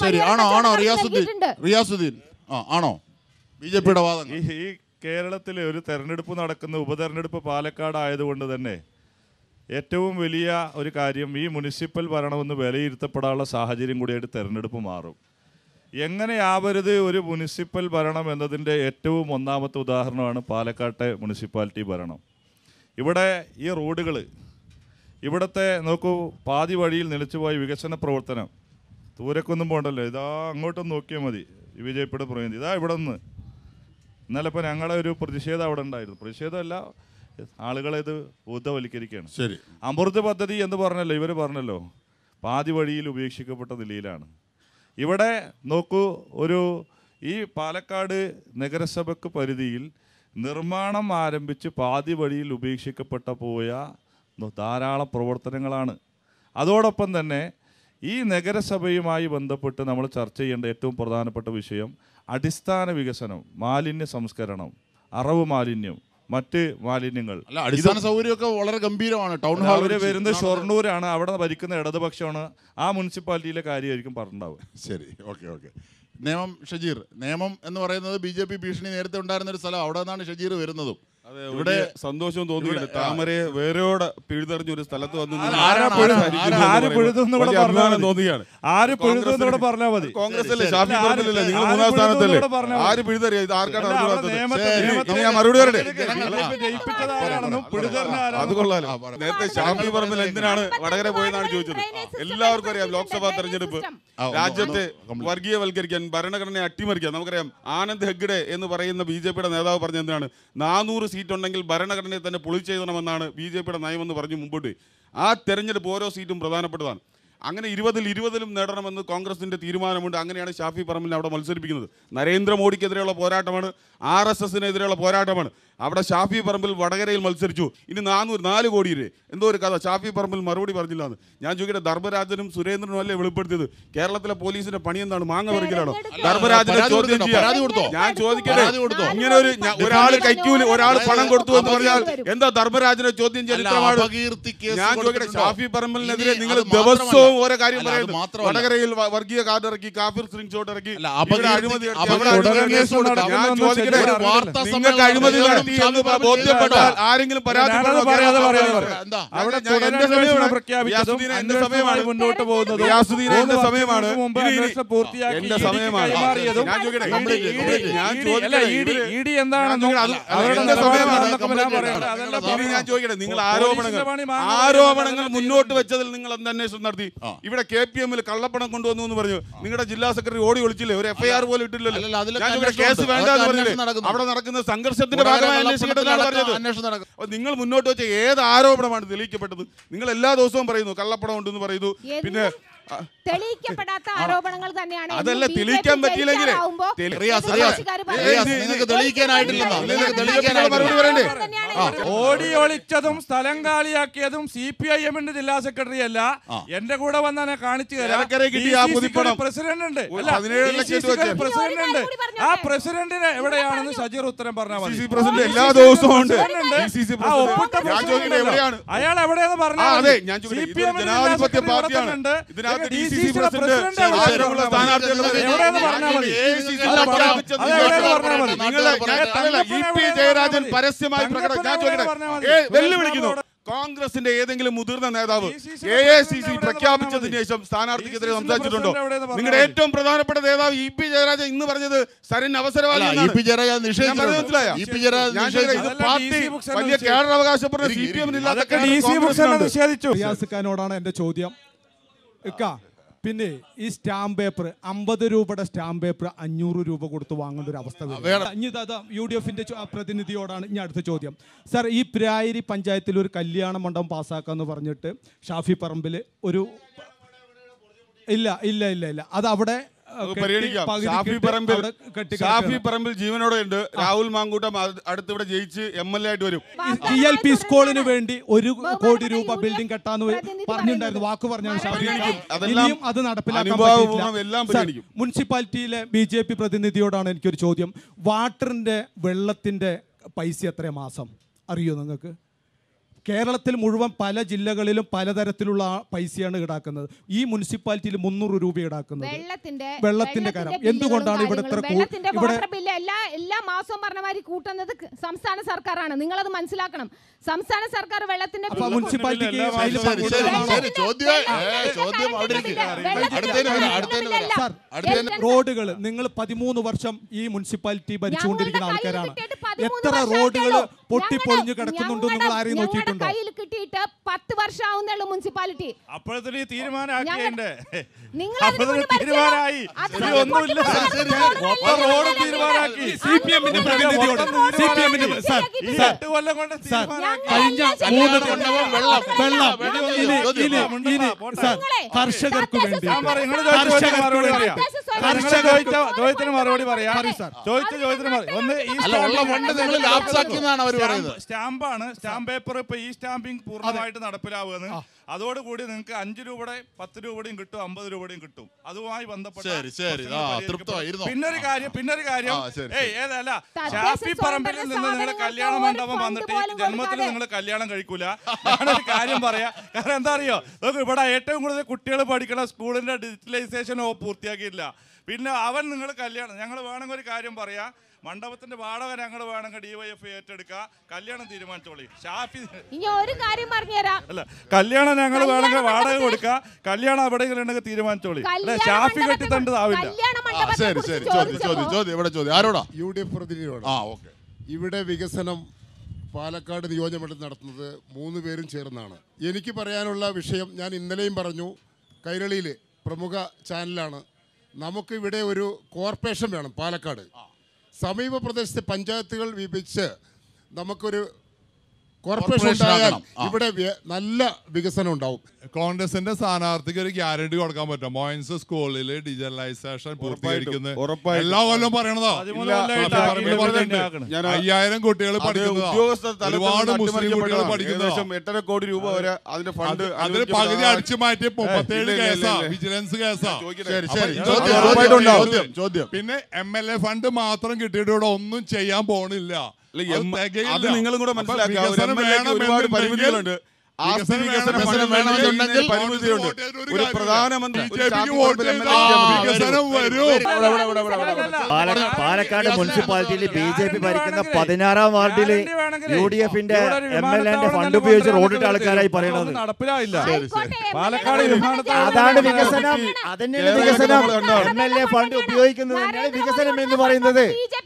ആണോ ബി ജെ പിയുടെ വാദം? ഈ കേരളത്തിലെ ഒരു തെരഞ്ഞെടുപ്പ് നടക്കുന്ന ഉപതെരഞ്ഞെടുപ്പ് പാലക്കാട് ആയതുകൊണ്ട് തന്നെ ഏറ്റവും വലിയ ഒരു കാര്യം ഈ മുനിസിപ്പൽ ഭരണമെന്ന് വിലയിരുത്തപ്പെടാനുള്ള സാഹചര്യം കൂടിയായിട്ട് തെരഞ്ഞെടുപ്പ് മാറും. എങ്ങനെയാവരുത് ഒരു മുനിസിപ്പൽ ഭരണം എന്നതിൻ്റെ ഏറ്റവും ഒന്നാമത്തെ ഉദാഹരണമാണ് പാലക്കാട്ടെ മുനിസിപ്പാലിറ്റി ഭരണം. ഇവിടെ ഈ റോഡുകൾ ഇവിടുത്തെ നോക്കൂ, പാതി വഴിയിൽ നിലച്ചുപോയ വികസന പ്രവർത്തനം. ദൂരക്കൊന്നും പോകണ്ടല്ലോ, ഇതാ അങ്ങോട്ടൊന്ന് നോക്കിയാൽ മതി. ബി ജെ പിയുടെ പ്രതിനിധി ഇതാ ഇവിടെ നിന്ന് ഇന്നലെ ഇപ്പോൾ ഞങ്ങളുടെ ഒരു പ്രതിഷേധം അവിടെ ഉണ്ടായിരുന്നു. പ്രതിഷേധമല്ല, ആളുകളെ ഇത് ഊർദ്ധവൽക്കരിക്കുകയാണ്. ശരി, അമൃത് പദ്ധതി എന്ന് പറഞ്ഞല്ലോ, ഇവർ പറഞ്ഞല്ലോ പാതി വഴിയിൽ ഉപേക്ഷിക്കപ്പെട്ട നിലയിലാണ്. ഇവിടെ നോക്കൂ, ഒരു ഈ പാലക്കാട് നഗരസഭയ്ക്ക് പരിധിയിൽ നിർമ്മാണം ആരംഭിച്ച് പാതി വഴിയിൽ ഉപേക്ഷിക്കപ്പെട്ട പോയ ധാരാളം പ്രവർത്തനങ്ങളാണ്. അതോടൊപ്പം തന്നെ ഈ നഗരസഭയുമായി ബന്ധപ്പെട്ട് നമ്മൾ ചർച്ച ചെയ്യേണ്ട ഏറ്റവും പ്രധാനപ്പെട്ട വിഷയം അടിസ്ഥാന വികസനം, മാലിന്യ സംസ്കരണം, അറവ് മാലിന്യം, മറ്റ് മാലിന്യങ്ങൾ. അടിസ്ഥാന സൗകര്യമൊക്കെ വളരെ ഗംഭീരമാണ്. ടൗൺ ഹാൾ വരുന്നത് ഷൊർണൂരാണ്, അവിടെ ഭരിക്കുന്ന ഇടതുപക്ഷമാണ്. ആ മുനിസിപ്പാലിറ്റിയിലെ കാര്യമായിരിക്കും പറഞ്ഞിട്ടുണ്ടാവുക. ശരി, ഓക്കെ ഓക്കെ. നിയമം ഷജീർ, നിയമം എന്ന് പറയുന്നത് ബി ജെ പി ഭീഷണി നേരത്തെ ഉണ്ടായിരുന്ന ഒരു സ്ഥലം, അവിടെ നിന്നാണ് ഷജീർ വരുന്നതും. ഇവിടെ സന്തോഷം തോന്നുന്നുണ്ട്. താമരയെ വേരോടെ പിഴുതെറിഞ്ഞ ഒരു സ്ഥലത്ത് വന്ന് തോന്നുകയാണ്. പറഞ്ഞാൽ മതി. കോൺഗ്രസ് അല്ലേ, ഷാഫി പറമ്പിലല്ലേ, നിങ്ങൾ മൂന്നാം സ്ഥാനത്തല്ലേ, ആര് പിഴുതെറിയ? ഇത് ആർക്കാണ് ഞാൻ മറുപടി പറയട്ടെ? അത് കൊള്ളാലോ. നേരത്തെ ഷാഫി പറമ്പിൽ എന്തിനാണ് വടകര പോയെന്നാണ് ചോദിച്ചത്. എല്ലാവർക്കും അറിയാം, ലോക്സഭാ തെരഞ്ഞെടുപ്പ് രാജ്യത്തെ വർഗീയവൽക്കരിക്കാൻ, ഭരണഘടനയെ അട്ടിമറിക്കാൻ. നമുക്കറിയാം, ആനന്ദ് ഹെഗ്ഡെ എന്ന് പറയുന്ന ബി ജെ പിയുടെ നേതാവ് പറഞ്ഞ എന്താണ്, നാനൂറ് സീറ്റ് ഉണ്ടെങ്കിൽ ഭരണഘടനയെ തന്നെ പൊളിച്ചെഴുതണമെന്നാണ് ബി ജെ പിയുടെ നയമെന്ന് പറഞ്ഞ് മുമ്പോട്ട്. ആ തെരഞ്ഞെടുപ്പ് ഓരോ സീറ്റും പ്രധാനപ്പെട്ടതാണ്. അങ്ങനെ ഇരുപതിൽ ഇരുപതിലും നേടണമെന്ന് കോൺഗ്രസിന്റെ തീരുമാനമുണ്ട്. അങ്ങനെയാണ് ഷാഫി പറമ്പിലിനെ അവിടെ മത്സരിപ്പിക്കുന്നത്. നരേന്ദ്രമോദിക്കെതിരെയുള്ള പോരാട്ടമാണ്, ആർ എസ് എസിനെതിരെയുള്ള പോരാട്ടമാണ്. അവിടെ ഷാഫി പറമ്പിൽ വടകരയിൽ മത്സരിച്ചു. ഇനി നാനൂറ് നാല് കോടി രൂപ എന്തോ ഒരു കഥ. ഷാഫി പറമ്പിൽ മറുപടി പറഞ്ഞില്ല എന്ന് ഞാൻ ചോദിക്കട്ടെ. ധർമ്മരാജനും സുരേന്ദ്രനും അല്ലേ വെളിപ്പെടുത്തിയത്? കേരളത്തിലെ പോലീസിന്റെ പണി എന്താണ്? മാങ്ങ പറിക്കലാണോ? ധർമ്മരാജനെ ചോദ്യം ചെയ്യാൻ ഞാൻ ചോദിക്കട്ടെ, ഇങ്ങനെ ഒരു ഒരാൾ കൈക്കൂലി, ഒരാൾ പണം കൊടുത്തു എന്ന് പറഞ്ഞാൽ എന്താ ധർമ്മരാജനെ ചോദ്യം ചെയ്യാൻ? ഞാൻ ചോദിക്കട്ടെ, ഷാഫി പറമ്പിലിനെതിരെ നിങ്ങൾ ദിവസവും ഓരോ കാര്യം പറയുന്നു. വടകരയിൽ വർഗീയ കാർഡ് ഇറക്കി, കാഫിർ സ്ക്രീൻ ഷോട്ട് ഇറക്കി, അഴിമതി. ഞാൻ ചോദിക്കട്ടെ, നിങ്ങൾക്ക് അഴിമതി എന്ന് ബോധ്യപ്പെട്ടാൽ ആരെങ്കിലും പരാതി മുന്നോട്ട് പോകുന്നത് എന്റെ സമയമാണ്. എന്റെ സമയമാണ്. ഞാൻ ചോദിക്കട്ടെ, നിങ്ങൾ ആരോപണങ്ങൾ ആരോപണങ്ങൾ മുന്നോട്ട് വെച്ചതിൽ നിങ്ങൾ എന്ത് അന്വേഷണം നടത്തി? ഇവിടെ കെ പി എമ്മിൽ കള്ളപ്പണം കൊണ്ടുവന്നു എന്ന് പറഞ്ഞു. നിങ്ങളുടെ ജില്ലാ സെക്രട്ടറി ഓടി ഒളിച്ചില്ലേ? ഒരു എഫ് ഐ ആർ പോലും ഇട്ടില്ലല്ലോ. കേസ് വേണ്ടെന്ന് പറഞ്ഞില്ലേ? അവിടെ നടക്കുന്ന സംഘർഷത്തിന്റെ ഭാഗമായി നിങ്ങൾ മുന്നോട്ട് വെച്ച ഏത് ആരോപണമാണ് തെളിയിക്കപ്പെട്ടത്? നിങ്ങൾ എല്ലാ ദിവസവും പറയുന്നു കള്ളപ്പണം ഉണ്ടെന്ന് പറയുന്നു. പിന്നെ തെളിയിക്കപ്പെടാത്ത ആരോപണങ്ങൾ തന്നെയാണ്. അതല്ല, തെളിയിക്കാൻ പറ്റിയില്ലെങ്കിൽ ഓടി ഒളിച്ചതും സ്ഥലം കാലിയാക്കിയതും സി പി ഐ എമ്മിന്റെ ജില്ലാ സെക്രട്ടറി അല്ല. എന്റെ കൂടെ വന്നാ കാണിച്ചു തരാം. പ്രസിഡന്റ് ഉണ്ട്, പ്രസിഡന്റ് ഉണ്ട്. ആ പ്രസിഡന്റിന് എവിടെയാണെന്ന് സജീർ ഉത്തരം പറഞ്ഞാൽ മതി. എല്ലാ ദിവസവും ഉണ്ട്. അയാൾ എവിടെയെന്ന് പറഞ്ഞാൽ സി പി എമ്മിന്റെ പാർട്ടിയാണ്. ജയരാജൻ പരസ്യമായി വെല്ലുവിളിക്കുന്നു. കോൺഗ്രസിന്റെ ഏതെങ്കിലും മുതിർന്ന നേതാവ് എ ഐ സി സി പ്രഖ്യാപിച്ചതിന് ശേഷം സ്ഥാനാർത്ഥിക്കെതിരെ സംസാരിച്ചിട്ടുണ്ടോ? നിങ്ങളുടെ ഏറ്റവും പ്രധാനപ്പെട്ട നേതാവ് ഇ പി ജയരാജൻ ഇന്ന് പറഞ്ഞത് സരിൻ അവസരവാദിയാണ്. പാർട്ടി വലിയ കേഡർ അവകാശപ്പെടുന്ന സി പി എമ്മിനോടാണ് എന്റെ ചോദ്യം. പിന്നെ ഈ സ്റ്റാമ്പ് പേപ്പർ അമ്പത് രൂപയുടെ സ്റ്റാമ്പ് പേപ്പർ അഞ്ഞൂറ് രൂപ കൊടുത്ത് വാങ്ങേണ്ട ഒരു അവസ്ഥ യു ഡി എഫിന്റെ പ്രതിനിധിയോടാണ് ഇനി അടുത്ത ചോദ്യം. സാർ, ഈ പ്രായരി പഞ്ചായത്തിൽ ഒരു കല്യാണ മണ്ഡപം പാസ്സാക്കാന്ന് പറഞ്ഞിട്ട് ഷാഫി പറമ്പിൽ ഒരു ഇല്ല ഇല്ല ഇല്ല ഇല്ല അത് അവിടെ ഷാഫി പറമ്പിൽ ജീവനോടെ ഉണ്ട്. രാഹുൽ മാങ്കൂട്ടം അടുത്തിവിടെ ജയിച്ച് എം എൽ എ ആയിട്ട് വരും. ജി എൽ പി സ്കൂളിന് വേണ്ടി ഒരു കോടി രൂപ ബിൽഡിംഗ് കെട്ടാന്ന് പറഞ്ഞിട്ടുണ്ടായിരുന്നു, വാക്ക് പറഞ്ഞാണ് ഷാഫി. ഇനിയും അത് നടപ്പിലാക്കാൻ പറ്റില്ല. മുനിസിപ്പാലിറ്റിയിലെ ബി ജെ പി പ്രതിനിധിയോടാണ് എനിക്കൊരു ചോദ്യം. വാട്ടറിന്റെ വെള്ളത്തിന്റെ പൈസ എത്ര മാസം അറിയോ നിങ്ങൾക്ക്? കേരളത്തിൽ മുഴുവൻ പല ജില്ലകളിലും പലതരത്തിലുള്ള പൈസയാണ് ഈടാക്കുന്നത്. ഈ മുനിസിപ്പാലിറ്റിയിൽ മുന്നൂറ് രൂപ ഈടാക്കുന്നത് വെള്ളത്തിന്റെ കാര്യം എന്തുകൊണ്ടാണ്? ഇവിടെ എല്ലാ എല്ലാ മാസവും പറഞ്ഞ മാതിരി കൂട്ടുന്നത് സംസ്ഥാന സർക്കാരാണ്. നിങ്ങളത് മനസ്സിലാക്കണം. സംസ്ഥാന സർക്കാർ വെള്ളത്തിന്റെ മുനിസിപ്പാലിറ്റിക്ക് റോഡുകൾ നിങ്ങൾ പതിമൂന്ന് വർഷം ഈ മുനിസിപ്പാലിറ്റി ഭരിച്ചുകൊണ്ടിരിക്കുന്ന ആൾക്കാരാണ്. എത്ര റോഡുകൾ പൊട്ടിപ്പൊളിഞ്ഞു കിടക്കുന്നുണ്ട് നിങ്ങൾ ആരെയും നോക്കിയിട്ടുണ്ടോ? കയ്യിൽ കിട്ടിയിട്ട് പത്ത് വർഷം ആവുന്നുള്ളൂ മുനിസിപ്പാലിറ്റി. അപ്പോഴത്തെ തീരുമാനമാക്കിയേ നിങ്ങൾ കർഷകർക്ക് വേണ്ടി ചോദ്യത്തിന് മറുപടി പറയാം. ചോദിച്ച ചോദ്യത്തിന് ഒന്ന് സ്റ്റാമ്പാണ്, സ്റ്റാമ്പ് പേപ്പർ. ഇപ്പൊ ഈ സ്റ്റാമ്പിംഗ് പൂർണ്ണമായിട്ട് നടപ്പിലാവുകയാണ്. അതോടുകൂടി നിങ്ങൾക്ക് അഞ്ചു രൂപയുടെ പത്ത് രൂപയുടെയും കിട്ടും, അമ്പത് രൂപയുടെയും കിട്ടും. അതുമായി ബന്ധപ്പെട്ട പിന്നൊരു കാര്യം പിന്നൊരു കാര്യം ഏയ് ഏതല്ല ഷാഫി പറമ്പിൽ നിന്ന് നിങ്ങൾ കല്യാണ മണ്ഡപം വന്നിട്ട് ജന്മത്തിൽ നിങ്ങൾ കല്യാണം കഴിക്കൂല. ഞാനൊരു കാര്യം പറയാം. കാരണം എന്താ അറിയോ, നോക്ക് ഇവിടെ ഏറ്റവും കൂടുതൽ കുട്ടികൾ പഠിക്കുന്ന സ്കൂളിന്റെ ഡിജിറ്റലൈസേഷൻ പൂർത്തിയാക്കിയില്ല. പിന്നെ അവൻ നിങ്ങൾ കല്യാണം ഞങ്ങൾ വേണമെങ്കിൽ ഒരു കാര്യം പറയാം. മണ്ഡപത്തിന്റെ വാടക ഞങ്ങൾ വേണമെങ്കിൽ ഡിവൈഎഫ് ഏറ്റെടുക്കുക, കല്യാണം തീരുമാനിച്ചോളി. ഷാഫി ഇനി ഒരു കാര്യം പറഞ്ഞുതരാം. അല്ല, കല്യാണം ഞങ്ങൾ വേണമെങ്കിൽ വാടക കൊടുക്കുക, കല്യാണം എവിടെയെങ്കിലും ഉണ്ടെങ്കിൽ തീരുമാനിച്ചോളി. അല്ലെ, ഷാഫി കെട്ടി തണ്ടതാവില്ല. ശരി ശരി ചോദ്യം ചോദ്യം ചോദ്യം ഇവിടെ ചോദ്യം ആരോടാ? യു ഡി എഫ് പ്രതിനിധിയോട്. ആ ഓക്കെ. ഇവിടെ വികസനം പാലക്കാട് നിയോജകമണ്ഡലത്തിൽ നടത്തുന്നത് മൂന്ന് പേരും ചേർന്നാണ്. എനിക്ക് പറയാനുള്ള വിഷയം ഞാൻ ഇന്നലെയും പറഞ്ഞു, കൈരളിയിൽ പ്രമുഖ ചാനലാണ്. നമുക്കിവിടെ ഒരു കോർപ്പറേഷൻ വേണം പാലക്കാട്. സമീപ പ്രദേശത്തെ പഞ്ചായത്തുകൾ വിഭജിച്ച് നമുക്കൊരു കോർപ്പറേഷൻ ഉണ്ടായാൽ ഇവിടെ നല്ല വികസനം ഉണ്ടാവും. കോൺഗ്രസിന്റെ സ്ഥാനാർത്ഥിക്ക് ഒരു ഗ്യാരണ്ടി കൊടുക്കാൻ പറ്റും. മോയിൻസ് സ്കൂളിൽ ഡിജിറ്റലൈസേഷൻ പൂർത്തീകരിക്കുന്നത് എല്ലാ കൊല്ലം പറയണതോ. അയ്യായിരം കുട്ടികൾ പഠിക്കുന്നതോ, ഒരുപാട് മുസ്ലിം കുട്ടികൾ പഠിക്കുന്നതോ, എട്ടര കോടി രൂപ വരെ അതിന്റെ ഫണ്ട് അതിന് പകുതി അടിച്ചു മാറ്റി മുപ്പത്തേഴ് കേസാ, വിജിലൻസ് കേസാ. പിന്നെ എം എൽ എ ഫണ്ട് മാത്രം കിട്ടിയിട്ട് ഇവിടെ ഒന്നും ചെയ്യാൻ പോണില്ല. അത് നിങ്ങളും കൂടെ മനസ്സിലാക്കുക. ഒരുപാട് പരിമിതികളുണ്ട്. ഒരു പ്രധാനമന്ത്രി പാലക്കാട് മുനിസിപ്പാലിറ്റിയിൽ ബി ജെ പി ഭരിക്കുന്ന പതിനാറാം വാർഡില് യു ഡി എഫിന്റെ എം എൽ എന്റെ ഫണ്ട് ഉപയോഗിച്ച് റോഡിട്ട ആൾക്കാരായി പറയണത് നടപ്പിലായില്ല. അതാണ് വികസനം. അതന്നെയാണ് വികസനം. എം എൽ എ ഫണ്ട് ഉപയോഗിക്കുന്നത് തന്നെയാണ് വികസനം എന്ന് പറയുന്നത്.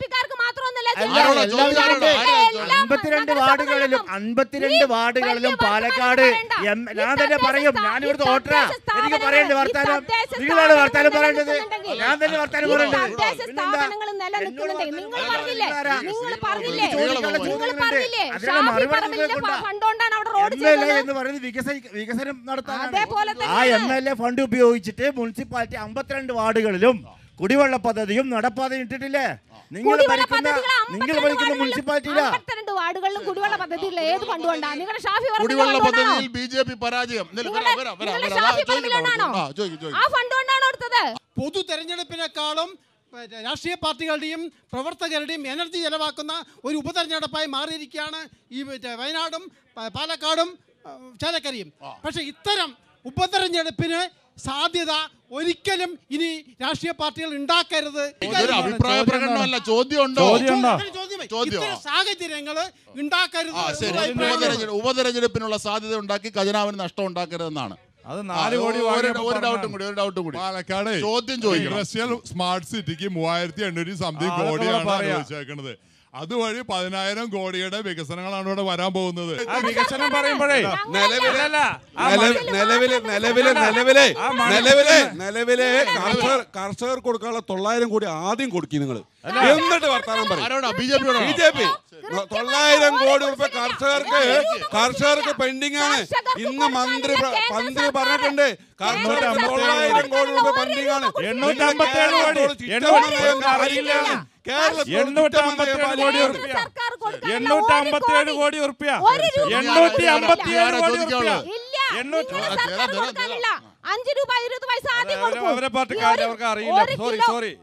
അൻപത്തിരണ്ട് വാർഡുകളിലും അൻപത്തിരണ്ട് വാർഡുകളിലും പാലക്കാട് ഞാൻ തന്നെ പറയും, ഞാൻ ഇവിടുത്തെ വോട്ടറാ, എനിക്ക് പറയേണ്ട വർത്താനം നിങ്ങളാണ് വർത്താനം പറയേണ്ടത്, ഞാൻ തന്നെ വർത്താനം പറയേണ്ടത്. എന്ന് പറയുന്നത് വികസനം നടത്താൻ ആ എം എൽ എ ഫണ്ട് ഉപയോഗിച്ചിട്ട് മുനിസിപ്പാലിറ്റി അമ്പത്തിരണ്ട് വാർഡുകളിലും കുടിവെള്ള പദ്ധതിയും നടപ്പാതയും ഇട്ടിട്ടില്ലേ? നിങ്ങൾ ഭരിക്കുന്ന നിങ്ങൾ ഭരിക്കുന്ന മുനിസിപ്പാലിറ്റിയിലെ വാർഡുകളിലും കുടിവെള്ള പദ്ധതിയിൽ ഏത് ഫണ്ട് കൊണ്ടാ നിങ്ങളുടെ ഷാഫി കുടിവെള്ള പദ്ധതിയിൽ ബി ജെ പി പരാജയം? പൊതു തെരഞ്ഞെടുപ്പിനേക്കാളും രാഷ്ട്രീയ പാർട്ടികളുടെയും പ്രവർത്തകരുടെയും എനർജി ചെലവാക്കുന്ന ഒരു ഉപതെരഞ്ഞെടുപ്പായി മാറിയിരിക്കുകയാണ് ഈ വയനാടും പാലക്കാടും ചേലക്കരയും. പക്ഷെ ഇത്തരം ഉപതെരഞ്ഞെടുപ്പിന് സാധ്യത ഒരിക്കലും ഇനി രാഷ്ട്രീയ പാർട്ടികൾ ഉണ്ടാക്കരുത്. അഭിപ്രായ പ്രകടനമല്ല, ചോദ്യമുണ്ടോ? സാഹചര്യങ്ങള് ഉണ്ടാക്കരുത്. ഉപതെരഞ്ഞെടുപ്പിനുള്ള സാധ്യത ഉണ്ടാക്കി ഖജനാവിന് നഷ്ടം ഉണ്ടാക്കരുതെന്നാണ്. അത് നാല് കോടി ഒരു ഡൗട്ടും കൂടി ഒരു ഡൗട്ടും കൂടി പാലക്കാട് ചോദ്യം ചോദിക്കും. ഇൻഡസ്ട്രിയൽ സ്മാർട്ട് സിറ്റിക്ക് മൂവായിരത്തി എണ്ണൂറ്റി സംതിങ് കോടിയാണ് ചോദിച്ചേക്കുന്നത്. അതുവഴി പതിനായിരം കോടിയുടെ വികസനങ്ങളാണ് ഇവിടെ വരാൻ പോകുന്നത്. വികസനം പറയുമ്പോഴേ നിലവിലെ നിലവിലെ നിലവിലെ നിലവിലെ നിലവിലെ നിലവിലെ കർഷകർ കർഷകർ കൊടുക്കാനുള്ള തൊള്ളായിരം കോടി ആദ്യം കൊടുക്കി നിങ്ങൾ, എന്നിട്ട് വർത്താനം പറയും. ബി ജെ പി തൊള്ളായിരം കോടി രൂപ കർഷകർക്ക് കർഷകർക്ക് പെൻഡിംഗ് ആണ്. ഇന്ന് മന്ത്രി മന്ത്രി പറഞ്ഞിട്ടുണ്ട് കർഷകർ തൊള്ളായിരം കോടി രൂപ പെൻഡിംഗ് ആണ്. എണ്ണൂറ്റി അമ്പത്തേഴ് കോടി എണ്ണൂറ്റി അമ്പത്തിയേഴ് കോടി ഉറുപ്പ്യ എണ്ണൂറ്റി അമ്പത്തിയേഴ് കോടി ഉറുപ്പ്യ അഞ്ച് രൂപ ഇരുപത് പൈസ ആദ്യം കൊടുക്കും. അവരെ പാർട്ടിക്കാരെ അവർക്ക് അറിയില്ല. സോറി സോറി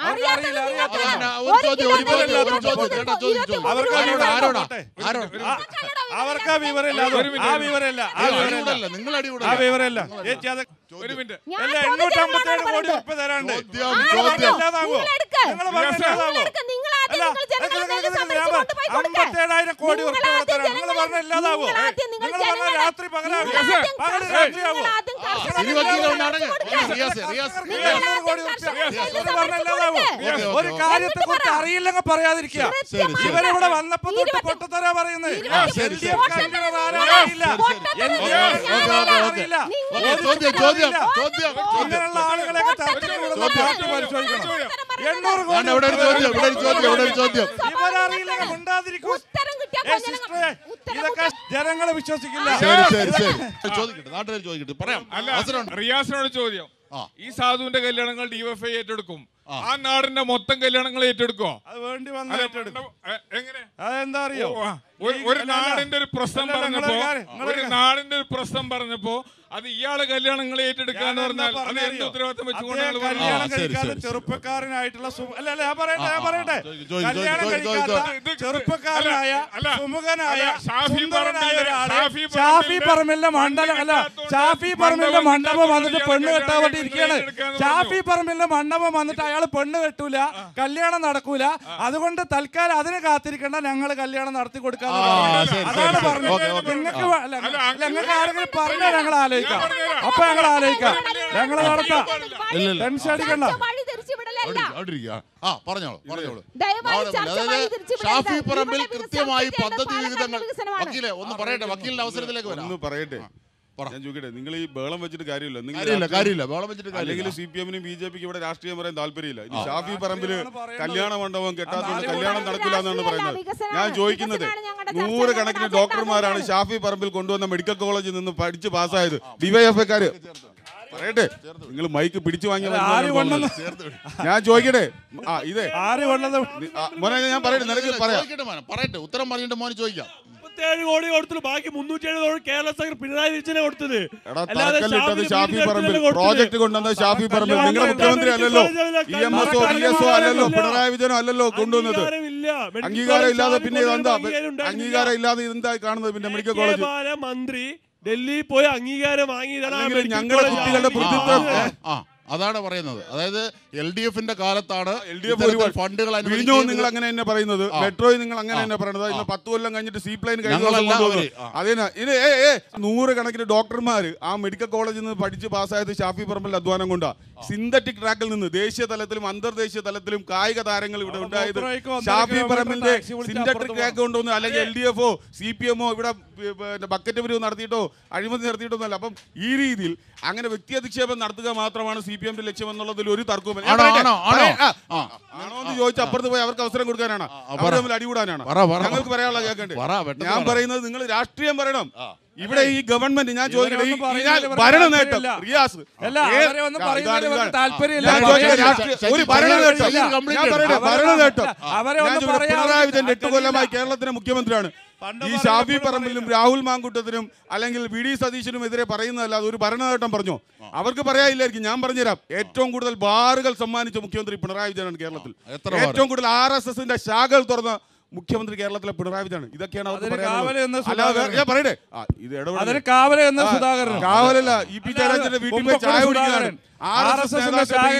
അവർക്ക് വിവരമില്ല. ആ വിവരമില്ല ആ വിവരമില്ല നിങ്ങൾ ആ വിവരമില്ല. ഒരു മിനിറ്റ്, എണ്ണൂറ്റി അമ്പത്തേഴ് കോടി ഉറുപ്പ്യ തരാണ്ട് അമ്പത്തേഴായിരം കോടി ഉറുപ്പ്യ തരാം. നിങ്ങൾ പറഞ്ഞ ഇല്ലാതാവോ? നിങ്ങൾ പറഞ്ഞ രാത്രി പകലാവോ? പകല് രാത്രിയാവോ? ഒരു കാര്യത്തെ കുറിച്ച് അറിയില്ലെങ്കിൽ പറയാതിരിക്കുക. ഇവരിവിടെ വന്നപ്പോ തൊട്ട് പൊട്ടത്തരാ പറയുന്നത്. ഇങ്ങനെയുള്ള ആളുകളെയൊക്കെ ചർച്ചയ്ക്ക് വിടുന്ന പാർട്ടി പരിശോധിക്കണം. എണ്ണൂറ് കോടി ഇവരറിയില്ലെങ്കിൽ ഉണ്ടാതിരിക്കും. ഇതൊക്കെ ജനങ്ങളെ വിശ്വസിക്കില്ല. റിയാസിനോട് ചോദ്യം, ഈ സാധുവിന്റെ കല്യാണങ്ങൾ ഡിവൈഎഫ്ഐ ഏറ്റെടുക്കും, ആ നാടിന്റെ മൊത്തം കല്യാണങ്ങൾ ഏറ്റെടുക്കോ? അത് വേണ്ടി വന്ന ഏറ്റെടുക്കും. എങ്ങനെ? അതെന്താ അറിയോ? ഒരു നാടിന്റെ ഒരു പ്രശ്നം പറഞ്ഞപ്പോ ഒരു നാടിന്റെ ഒരു പ്രശ്നം പറഞ്ഞപ്പോ അത് ഇയാള് കല്യാണങ്ങൾ ഏറ്റെടുക്കാന്ന് പറഞ്ഞാൽ അത് എന്ത് ഉത്തരവാദിത്തം വെച്ചുകൊണ്ട് കല്യാണം കഴിക്കാതെ ചെറുപ്പക്കാരനായിട്ടുള്ള അല്ല അല്ല ഞാൻ പറയട്ടെ ഞാൻ പറയട്ടെ കല്യാണം കഴിക്കാത്ത ചെറുപ്പക്കാരനായ സുമുഖനായ സുന്ദരനായ ഒരാള് ഷാഫി പറമ്പിലിന്റെ മണ്ഡലം അല്ല ഷാഫി പറമ്പിലിന്റെ മണ്ഡപം വന്നിട്ട് പെണ്ണ് കെട്ടാൻ വേണ്ടി ഇരിക്കുകയാണ്. ഷാഫി പറമ്പിലിന്റെ മണ്ഡപം വന്നിട്ട് അയാൾ ഞങ്ങൾ പെണ്ണ് കെട്ടൂല, കല്യാണം നടക്കൂല. അതുകൊണ്ട് തൽക്കാലം അതിന് കാത്തിരിക്കണ്ട, ഞങ്ങൾ കല്യാണം നടത്തി കൊടുക്കാതെ അതാണ് പറഞ്ഞത്. നിങ്ങൾക്ക് നിങ്ങൾക്ക് ആരെങ്കിലും പറഞ്ഞാൽ ഞങ്ങൾ ആലോചിക്കാം. അപ്പൊ ഞങ്ങൾ ആലോചിക്കാം, ഞങ്ങൾ നടത്താം. ടെൻഷൻ അടിക്കണ്ട. ഷാഫി പറമ്പിൽ കൃത്യമായി പദ്ധതി വിഹിതങ്ങൾ വക്കീലെ ഒന്ന് പറയട്ടെ, വക്കീലിന്റെ അവസരത്തിലേക്ക് ഒന്ന് പറയട്ടെ. ഞാൻ ചോദിക്കട്ടെ, നിങ്ങൾ ഈ ബഹളം വെച്ചിട്ട് കാര്യമില്ല. അല്ലെങ്കിൽ സി പി എമ്മിനും ബി ജെ പിക്ക് ഇവിടെ രാഷ്ട്രീയം പറയാൻ താല്പര്യമില്ല. ഈ ഷാഫി പറമ്പില് കല്യാണ മണ്ഡപം കെട്ടാത്തതുകൊണ്ട് കല്യാണം നടക്കില്ല എന്നാണ് പറയുന്നത്. ഞാൻ ചോദിക്കുന്നത്, നൂറ് കണക്കിന് ഡോക്ടർമാരാണ് ഷാഫി പറമ്പിൽ കൊണ്ടുവന്ന മെഡിക്കൽ കോളേജിൽ നിന്ന് പഠിച്ച് പാസ്സായത്. ഡിവൈഎഫ്ഐക്കാര് പറയട്ടെ, നിങ്ങൾ മൈക്ക് പിടിച്ചു വാങ്ങിയ ഞാൻ ചോദിക്കട്ടെ. ആ ഇതേ മോനെ ഞാൻ പറയട്ടെ, നിനക്ക് പറയാം. പറയട്ടെ, ഉത്തരം പറഞ്ഞിട്ട് മോനെ ചോദിക്കാം. മുപ്പത്തേഴ് കോടി കൊടുത്തു, ബാക്കി മുന്നൂറ്റി ഏഴ് കോടി കേരള സർക്കാർ പിണറായി വിജയനെ കൊടുത്തത്. ഷാഫി പറമ്പിൽ പ്രോജക്ട് കൊണ്ടുവന്ന ഷാഫി പറമ്പിൽ നിങ്ങളുടെ മുഖ്യമന്ത്രി അല്ലല്ലോ, E M S O D S O അല്ലല്ലോ, പിണറായി വിജയനോ അല്ലല്ലോ കൊണ്ടുവന്നത്. അംഗീകാരം ഇല്ലാതെ പിന്നെ എന്താ അംഗീകാരം ഇല്ലാതെ എന്താ കാണുന്നത്? പിന്നെ മെഡിക്കൽ കോളേജ് മന്ത്രി ഡൽഹിയിൽ പോയി അംഗീകാരം വാങ്ങിയതാണ് ഞങ്ങളുടെ കുട്ടികളുടെ പ്രതിനിധിത്വം. അതാണ് പറയുന്നത്. അതായത് എൽ ഡി എഫിന്റെ കാലത്താണ് എൽ ഡി എഫ് ഫണ്ടുകൾ നിങ്ങൾ അങ്ങനെ തന്നെ പറയുന്നത്, മെട്രോയിൽ നിങ്ങൾ അങ്ങനെ തന്നെ പറയുന്നത്. ഇന്ന് പത്ത് കൊല്ലം കഴിഞ്ഞിട്ട് സീ പ്ലെയിൻ കഴിഞ്ഞു. അതിന് ഇത് ഏ നൂറ് കണക്കിന് ഡോക്ടർമാർ ആ മെഡിക്കൽ കോളേജിൽ നിന്ന് പഠിച്ച് പാസ്സായത് ഷാഫി പറമ്പിൽ അധ്വാനം കൊണ്ടാ. സിന്തറ്റിക് ട്രാക്കിൽ നിന്ന് ദേശീയ തലത്തിലും അന്തർദേശീയ തലത്തിലും കായിക താരങ്ങൾ ഇവിടെ ഉണ്ടായത് ഷാഫി പറമ്പിന്റെ സിന്തറ്റിക് ട്രാക്ക് കൊണ്ടൊന്നും, അല്ലെങ്കിൽ എൽ ഡി എഫോ സി പി എമ്മോ ഇവിടെ ബക്കറ്റ് പിരിവ് നടത്തിയിട്ടോ അഴിമതി നടത്തിയിട്ടോ ഒന്നല്ല. അപ്പം ഈ രീതിയിൽ അങ്ങനെ വ്യക്തി അധിക്ഷേപം നടത്തുക മാത്രമാണ് സി പി എമ്മിന്റെ ലക്ഷ്യം എന്നുള്ളതിൽ ഒരു തർക്കവുമില്ല. ആണോ എന്ന് ചോദിച്ചാൽ അപ്പുറത്ത് പോയി അവർക്ക് അവസരം കൊടുക്കാനാണ്, അവർ തമ്മിൽ അടികൂടാനാണ്. ഞങ്ങൾക്ക് പറയാനുള്ള കേൾക്കണ്ടേ? ഞാൻ പറയുന്നത് നിങ്ങൾ രാഷ്ട്രീയം പറയണം. ഇവിടെ ഈ ഗവൺമെന്റ് ഞാൻ ചോദിക്കട്ടെ, ഭരണ നേട്ടം റിയാസ് ഒരു ഭരണ നേട്ടം ഭരണ നേട്ടം പിണറായി വിജയൻ എട്ട് കൊല്ലമായി കേരളത്തിന്റെ മുഖ്യമന്ത്രിയാണ്. ഈ ഷാഫി പറമ്പിലും രാഹുൽ മാങ്കൂട്ടത്തിനും അല്ലെങ്കിൽ വി ഡി സതീശനും എതിരെ പറയുന്നതല്ല, അതൊരു ഭരണനേട്ടം പറഞ്ഞോ? അവർക്ക് പറയാനില്ലായിരിക്കും. ഞാൻ പറഞ്ഞുതരാം. ഏറ്റവും കൂടുതൽ ബാറുകൾ സമ്മാനിച്ച മുഖ്യമന്ത്രി പിണറായി വിജയനാണ് കേരളത്തിൽ. ഏറ്റവും കൂടുതൽ ആർ എസ് എസിന്റെ ശാഖകൾ തുറന്ന മുഖ്യമന്ത്രി കേരളത്തിലെ പിണറായി വിജയനാണ്. ഇതൊക്കെയാണ് അവർക്ക് പറയട്ടെ. കാവലല്ല, ഇ പി ജയരാജന്റെ വീട്ടിൽ പോയി ചായ കുടിക്കാനാണ്. ആർ എസ് എസ്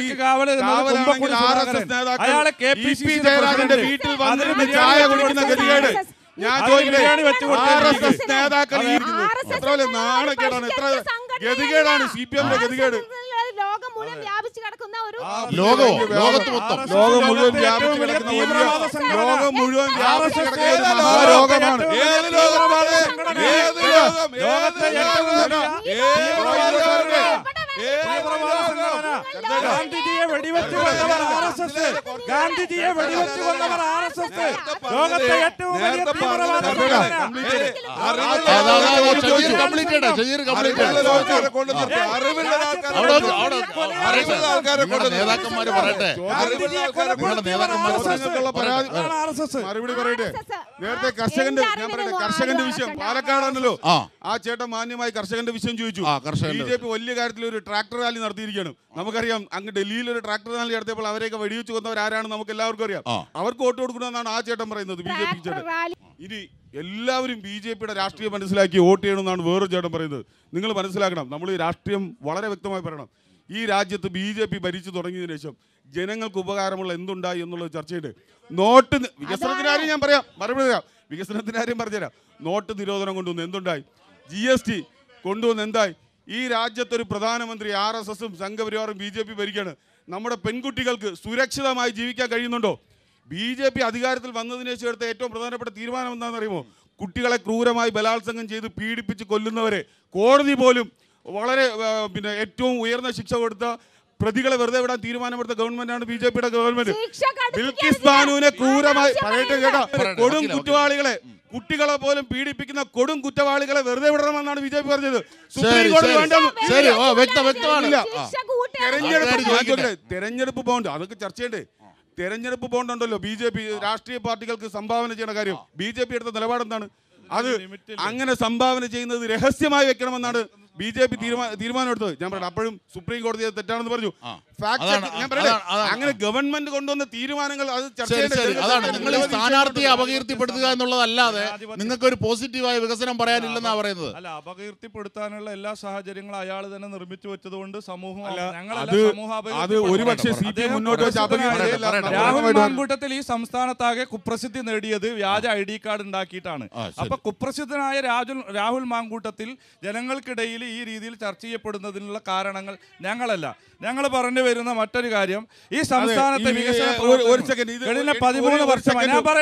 ജയരാജന്റെ വീട്ടിൽ വന്നിരുന്ന് ചായ കുടിക്കുന്ന ഗതികേട് ഞാൻ ചോദിക്കട്ടെ, നേതാക്കൾ എത്ര നാണക്കേടാണ്, എത്ര ഗതികേടാണ് സി പി എമ്മിന്റെ ഗതികേട്. ലോകം മുഴുവൻ വ്യാപിച്ചു കിടക്കുന്ന ഒരു ലോകവും ലോകത്ത് മൊത്തം ലോകം മുഴുവൻ വ്യാപിച്ചു കിടക്കുന്ന വലിയ ലോകം മുഴുവൻ വ്യാപിച്ചു കിടക്കുന്ന ഒരു മഹാരോഗമാണ്. ഏത് ലോകമാണ്? ഏത് ലോകം? ഗാന്ധിജിയെ വെടിവെച്ച് കൊന്നവർ ആർ എസ് എസ്, ഗാന്ധിജിയെ വെടിവെച്ച് കൊന്നവർ ആർ എസ് എസ്. ലോകത്തെ ഏറ്റവും വലിയ തീവ്രവാദ നേതാക്കന്മാര് പറയട്ടെ. മറുപടി പറയട്ടെ. നേരത്തെ കർഷകന്റെ ഞാൻ പറയട്ടെ, കർഷകന്റെ വിഷയം പാലക്കാടാണല്ലോ. ആ ചേട്ടൻ മാന്യമായി കർഷകന്റെ വിഷയം ചോദിച്ചു. ബി ജെ പി വലിയ കാര്യത്തിൽ ഒരു ട്രാക്ടർ റാലി നടത്തിയിരിക്കുകയാണ്. നമുക്കറിയാം, അങ്ങ് ഡൽഹിയിൽ ഒരു ട്രാക്ടർ റാലി നടത്തിയപ്പോൾ അവരെയൊക്കെ വെടിവെച്ച് കൊന്നവർ ആരാണ് നമുക്ക് എല്ലാവർക്കും അറിയാം. അവർക്ക് വോട്ട് കൊടുക്കണമെന്നാണ് ആ ചേട്ടൻ പറയുന്നത്, ബി ജെ പി ചേട്ടൻ. ഇനി എല്ലാവരും ബി ജെ പിയുടെ രാഷ്ട്രീയം മനസ്സിലാക്കി വോട്ട് ചെയ്യണമെന്നാണ് വേറൊരു ചേട്ടൻ പറയുന്നത്. നിങ്ങൾ മനസ്സിലാക്കണം, നമ്മൾ ഈ രാഷ്ട്രീയം വളരെ വ്യക്തമായി പറയണം. ഈ രാജ്യത്ത് ബി ജെ പി ഭരിച്ചു തുടങ്ങിയതിനു ശേഷം ജനങ്ങൾക്ക് ഉപകാരമുള്ള എന്തുണ്ടായി എന്നുള്ളത് ചർച്ചയുണ്ട്. നോട്ട് വികസനത്തിന്റെ കാര്യം ഞാൻ പറയാം, മറുപടി പറയാം. വികസനത്തിന്റെ കാര്യം പറഞ്ഞുതരാം. നോട്ട് നിരോധനം കൊണ്ടുവന്ന് എന്തുണ്ടായി? ജി എസ് ടി കൊണ്ടുവന്ന് എന്തായി? ഈ രാജ്യത്തൊരു പ്രധാനമന്ത്രി ആർ എസ് എസും സംഘപരിവാറും ബി ജെ പി ഭരിക്കുകയാണ്. നമ്മുടെ പെൺകുട്ടികൾക്ക് സുരക്ഷിതമായി ജീവിക്കാൻ കഴിയുന്നുണ്ടോ? ബി ജെ പി അധികാരത്തിൽ വന്നതിന് ശേഷം എടുത്ത ഏറ്റവും പ്രധാനപ്പെട്ട തീരുമാനം എന്താണെന്ന് അറിയുമോ? കുട്ടികളെ ക്രൂരമായി ബലാത്സംഗം ചെയ്ത് പീഡിപ്പിച്ച് കൊല്ലുന്നവരെ കോടതി പോലും വളരെ പിന്നെ ഏറ്റവും ഉയർന്ന ശിക്ഷ കൊടുത്ത പ്രതികളെ വെറുതെ വിടാൻ തീരുമാനമെടുത്ത ഗവൺമെന്റാണ് ബി ജെ പിയുടെ ഗവൺമെന്റ്. ബിൽക്കിസ് ബാനുവിനെ ക്രൂരമായി പറയട്ടെ കേട്ടോ, കൊടും കുറ്റവാളികളെ, കുട്ടികളെ പോലും പീഡിപ്പിക്കുന്ന കൊടും കുറ്റവാളികളെ വെറുതെ വിടണമെന്നാണ് ബി ജെ പി പറഞ്ഞത്. സുപ്രീം കോടതി തെരഞ്ഞെടുപ്പ് ബോണ്ട് അതൊക്കെ ചർച്ച ചെയ്യണ്ടേ? തെരഞ്ഞെടുപ്പ് ബോണ്ട് ഉണ്ടല്ലോ ബി ജെ പി രാഷ്ട്രീയ പാർട്ടികൾക്ക് സംഭാവന ചെയ്യുന്ന കാര്യം. ബി ജെ പി എടുത്ത നിലപാടെന്താണ്? അത് അങ്ങനെ സംഭാവന ചെയ്യുന്നത് രഹസ്യമായി വെക്കണമെന്നാണ് ബി ജെ പി തീരുമാനം എടുത്തത്. ഞാൻ പറഞ്ഞു അപ്പോഴും സുപ്രീം കോടതി തെറ്റാണെന്ന് പറഞ്ഞു. ഞാൻ പറയട്ടെ, അങ്ങനെ ഗവൺമെന്റ് കൊണ്ടുവന്ന തീരുമാനങ്ങൾ അത് അതാണ് നിങ്ങൾ സ്ഥാനാർത്ഥിയെ അപകീർത്തിപ്പെടുത്തുക എന്നുള്ളതല്ലാതെ നിങ്ങൾക്ക് ഒരു പോസിറ്റീവായ വികസനം പറയാനില്ലെന്നാണ് പറയുന്നത്. അല്ല, അപകീർത്തിപ്പെടുത്താനുള്ള എല്ലാ സാഹചര്യങ്ങളും അയാൾ തന്നെ നിർമ്മിച്ചു വെച്ചതുകൊണ്ട് സമൂഹം രാഹുൽ മാങ്കൂട്ടത്തിൽ ഈ സംസ്ഥാനത്താകെ കുപ്രസിദ്ധി നേടിയത് വ്യാജ ഐ ഡി കാർഡ് ഉണ്ടാക്കിയിട്ടാണ്. അപ്പൊ കുപ്രസിദ്ധനായ രാജുൽ രാഹുൽ മാങ്കൂട്ടത്തിൽ ജനങ്ങൾക്കിടയിൽ ഈ രീതിയിൽ ചർച്ച ചെയ്യപ്പെടുന്നതിനുള്ള കാരണങ്ങൾ ഞങ്ങളല്ല. ഞങ്ങൾ പറഞ്ഞു വരുന്ന മറ്റൊരു കാര്യം, ഈ സംസ്ഥാനത്തെ വികസന കഴിഞ്ഞ പതിമൂന്ന് വർഷം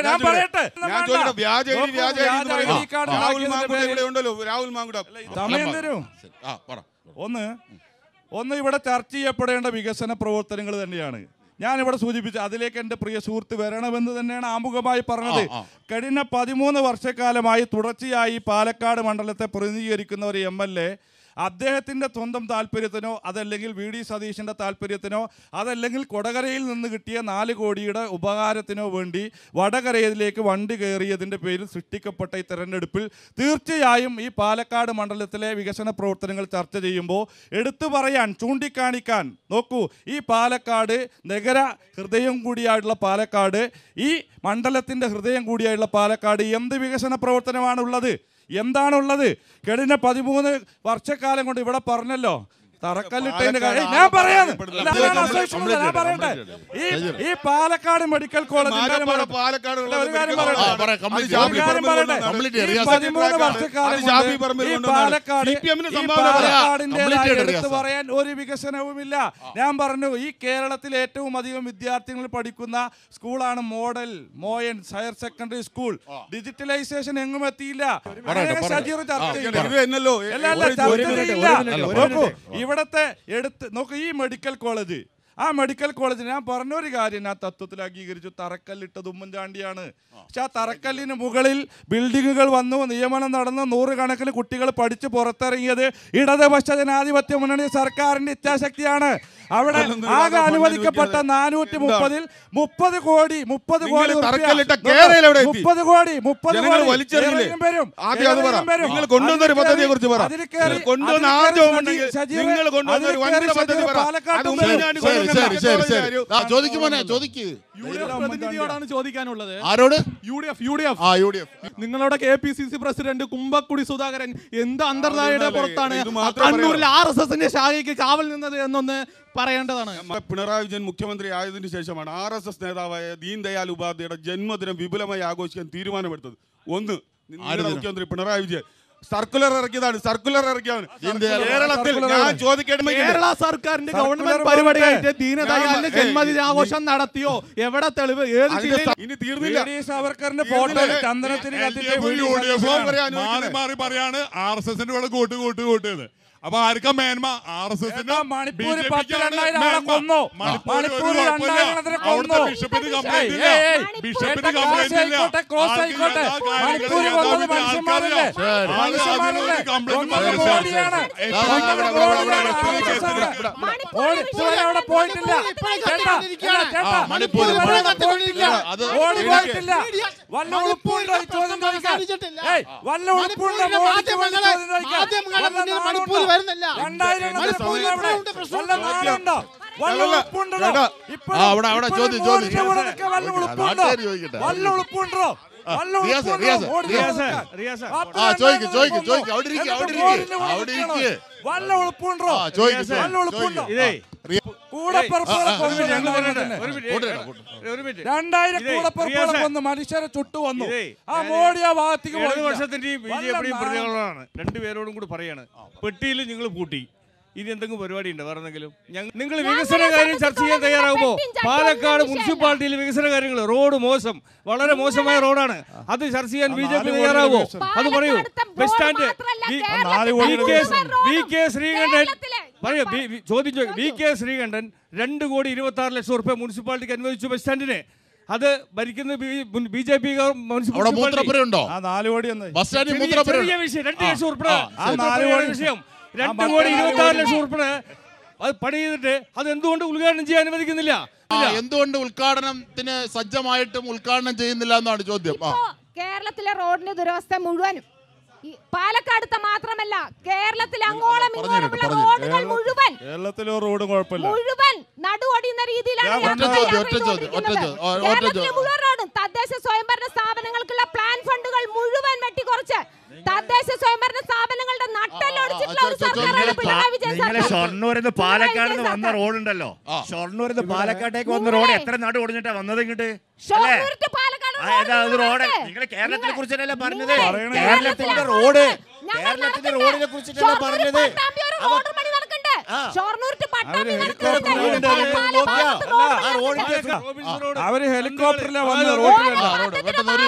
സമയം തരും. ഒന്ന് ഒന്ന് ഇവിടെ ചർച്ച ചെയ്യപ്പെടേണ്ട വികസന പ്രവർത്തനങ്ങൾ തന്നെയാണ് ഞാനിവിടെ സൂചിപ്പിച്ച. അതിലേക്ക് എൻ്റെ പ്രിയ സുഹൃത്ത് വരണമെന്ന് തന്നെയാണ് ആമുഖമായി പറഞ്ഞത്. കഴിഞ്ഞ പതിമൂന്ന് വർഷക്കാലമായി തുടർച്ചയായി പാലക്കാട് മണ്ഡലത്തെ പ്രതിനിധീകരിക്കുന്ന ഒരു എം എൽ എ അദ്ദേഹത്തിൻ്റെ സ്വന്തം താല്പര്യത്തിനോ അതല്ലെങ്കിൽ വി ഡി സതീശൻ്റെ താല്പര്യത്തിനോ അതല്ലെങ്കിൽ കൊടകരയിൽ നിന്ന് കിട്ടിയ നാല് കോടിയുടെ ഉപകാരത്തിനോ വേണ്ടി വടകരയിലേക്ക് വണ്ടി കയറിയതിൻ്റെ പേരിൽ സൃഷ്ടിക്കപ്പെട്ട ഈ തെരഞ്ഞെടുപ്പിൽ തീർച്ചയായും ഈ പാലക്കാട് മണ്ഡലത്തിലെ വികസന പ്രവർത്തനങ്ങൾ ചർച്ച ചെയ്യുമ്പോൾ എടുത്തു പറയാൻ, ചൂണ്ടിക്കാണിക്കാൻ നോക്കൂ, ഈ പാലക്കാട് നഗര ഹൃദയം കൂടിയായിട്ടുള്ള പാലക്കാട്, ഈ മണ്ഡലത്തിൻ്റെ ഹൃദയം കൂടിയായിട്ടുള്ള പാലക്കാട് എന്ത് വികസന പ്രവർത്തനമാണുള്ളത്? എന്താണുള്ളത്? കഴിഞ്ഞ പതിമൂന്ന് വർഷക്കാലം കൊണ്ട് ഇവിടെ പറഞ്ഞല്ലോ തറക്കല്ലിട്ടതിന്റെ കാര്യം ഞാൻ പറയാന്ന്. ഞാൻ പറയട്ടെ, ഈ പാലക്കാട് മെഡിക്കൽ കോളേജ് പതിമൂന്ന് വർഷക്കാലം ഈ പാലക്കാട് എടുത്തു പറയാൻ ഒരു വികസനവുമില്ല. ഞാൻ പറഞ്ഞു, ഈ കേരളത്തിൽ ഏറ്റവും അധികം വിദ്യാർത്ഥികൾ പഠിക്കുന്ന സ്കൂളാണ് model Moyan higher secondary school. Digitalisation എങ്ങും എത്തിയില്ല. സജീർ ചർച്ച ചെയ്യില്ല. ഇവിടത്തെ എടുത്ത് നോക്കൂ, ഈ മെഡിക്കൽ കോളേജ്, ആ മെഡിക്കൽ കോളേജ് ഞാൻ പറഞ്ഞൊരു കാര്യം ഞാൻ തത്വത്തിൽ അംഗീകരിച്ചു, തറക്കല്ലിട്ടത് ഉമ്മൻചാണ്ടിയാണ്. പക്ഷെ ആ തറക്കല്ലിന് മുകളിൽ ബിൽഡിങ്ങുകൾ വന്നു, നിയമനം നടന്നു, നൂറുകണക്കിന് കുട്ടികൾ പഠിച്ച് പുറത്തിറങ്ങിയത് ഇടതുപക്ഷ ജനാധിപത്യ മുന്നണി സർക്കാരിന്റെ ഇച്ഛാശക്തിയാണ്. അവിടെ ആകെ അനുവദിക്കപ്പെട്ട നാനൂറ്റി മുപ്പതിൽ മുപ്പത് കോടി മുപ്പത് കോടി മുപ്പത് കോടി മുപ്പത് പ്രതിനിധിയോടാണ് ചോദിക്കാനുള്ളത്. ആരോട്? U D F U D F നിങ്ങളുടെ K P C C president Kumbakkudi Sudhakaran എന്ത് അന്തർധാരയുടെ പുറത്താണ് കണ്ണൂരിൽ ആർ എസ് എസിന്റെ ശാഖയ്ക്ക് കാവൽ നിന്നത് എന്നൊന്ന് പറയേണ്ടതാണ്. പിണറായി വിജയൻ മുഖ്യമന്ത്രി ആയതിനു ശേഷമാണ് ആർ എസ് എസ് നേതാവായ ദീൻ ദയാൽ ഉപാധ്യായയുടെ ജന്മദിനം വിപുലമായി ആഘോഷിക്കാൻ തീരുമാനമെടുത്തത്. ഒന്ന്, മുഖ്യമന്ത്രി പിണറായി വിജയൻ സർക്കുലർ ഇറക്കിയതാണ് സർക്കുലർ ഇറക്കിയതാണ് കേരളത്തിൽ. ഞാൻ ചോദിക്കട്ടെ, കേരള സർക്കാരിന്റെ ഗവൺമെന്റ് പരിപാടിയായിട്ട് ദീനദയാലിന്റെ ജന്മദിനാഘോഷം നടത്തിയോ? എവിടെ തെളിവ്? ഏത് ജില്ലയിൽ? ഇനി തീർന്നില്ല. മാറി മാറി പറയാണ് ആർ എസ് എസിന്റെ കൂടെ കൂട്ട് കൂട്ട് കൂട്ടുന്നത്. അപ്പൊ ആർക്കാ മേന്മ? ആർ എസ് എസിന്റെ മണിപ്പൂര് പത്തിരണ്ടായിരം കൊന്നു. മണിപ്പൂര് രണ്ടായിരത്തിന് കൊന്നു. ബിഷപ്പിന് കംപ്ലൈന്റ് ഇല്ല. ബിഷപ്പിന് കംപ്ലൈന്റ് ഇല്ല. ക്രോസ് ആയിക്കോട്ടെ. മണിപ്പൂര് കൊന്നത് മനുഷ്യന്മാരല്ലേ? മനുഷ്യന്മാരല്ലേ? മോഡിയാണ്. അവിടെ പോയിട്ടില്ല. ചേട്ടാ ചേട്ടാ മണിപ്പൂര് പോയിട്ടില്ല. ഓടി പോയിട്ടില്ല. വല്ല ഉളുപ്പുണ്ടോ ഈ ചോദ്യം ചോദിക്കാൻ? വല്ല ഉളുപ്പുണ്ടോ മണിപ്പൂർ വരുന്നില്ല? രണ്ടായിരം കൂടപ്പുറപ്പുകളൊന്ന് മനുഷ്യരെ ചുട്ടു വന്നു. ആ മോഡി ആ ഭാഗത്തേക്ക് ഒരു വർഷത്തിന്റെ ബി ജെ പിയും പ്രതികളാണ്. രണ്ടുപേരോടും കൂടി പറയാണ്, പെട്ടിയിൽ നിങ്ങൾ പൂട്ടി. ഇനി എന്തെങ്കിലും പരിപാടി ഉണ്ട്? വേറെ എന്തെങ്കിലും നിങ്ങൾ വികസന കാര്യം ചർച്ച ചെയ്യാൻ തയ്യാറാകുമ്പോ പാലക്കാട് മുനിസിപ്പാലിറ്റിയിലെ വികസന കാര്യങ്ങൾ, റോഡ് മോശം, വളരെ മോശമായ റോഡാണ്, അത് ചർച്ച ചെയ്യാൻ ബി ജെ പി തയ്യാറാകുമോ? അത് പറയൂ. Bus stand V K Sreekandan പറയൂ. ചോദ്യം വി കെ ശ്രീകണ്ഠൻ രണ്ട് കോടി ഇരുപത്തി ആറ് ലക്ഷം റുപ്യ മുനിസിപ്പാലിറ്റിക്ക് അനുവദിച്ചു ബസ് സ്റ്റാൻഡിന്. അത് ഭരിക്കുന്ന ബി ജെ പി വിഷയം. രണ്ട് കോടി ഇരുപത്തി ആറ് ലക്ഷം ഉൾപ്പെടെ അത് പണി ചെയ്തിട്ട് അത് എന്തുകൊണ്ട് ഉദ്ഘാടനം ചെയ്യാൻ അനുവദിക്കുന്നില്ല? എന്തുകൊണ്ട് ഉദ്ഘാടനത്തിന് സജ്ജമായിട്ടും ഉദ്ഘാടനം ചെയ്യുന്നില്ല എന്നാണ് ചോദ്യം. കേരളത്തിലെ റോഡിന്റെ ദുരവസ്ഥ മുഴുവൻ പാലക്കാടത്തെ മാത്രമല്ല കേരളത്തിൽ അങ്ങോളം ഇങ്ങോളമുള്ള റോഡുകൾ മുഴുവൻ കേരളത്തിലെ റോഡ് കുഴപ്പമില്ല മുഴുവൻ നടുവൊടിയുന്ന രീതിയിലാണ് തദ്ദേശ സ്വയംഭരണ സ്ഥാപനങ്ങൾക്കുള്ള പ്ലാൻ ഫണ്ടുകൾ മുഴുവൻ വെട്ടിക്കുറച്ച് തദ്ദേശ സ്വയംഭരണ സ്ഥാപനങ്ങളുടെ നട്ടെല്ലൊടിച്ചിട്ടുള്ള ഒരു സർക്കാരാണ് പിണറായി വിജയൻ സർക്കാർ. ഷൊർണൂരിന്ന് പാലക്കാട് വന്ന റോഡുണ്ടല്ലോ, ഷൊർണൂരിന്ന് പാലക്കാട്ടേക്ക് വന്ന റോഡ് എത്ര നാട് ഓടിഞ്ഞിട്ടാ വന്നത് ഇങ്ങോട്ട്? റോഡ് നിങ്ങൾ കേരളത്തിനെ കുറിച്ചിട്ടല്ലേ പറഞ്ഞത്? കേരളത്തിന്റെ റോഡ് കേരളത്തിന്റെ റോഡിനെ കുറിച്ചിട്ടല്ലേ പറഞ്ഞത്? അവര് ഹെലികോപ്റ്ററിലെ വന്ന റോഡിലല്ല.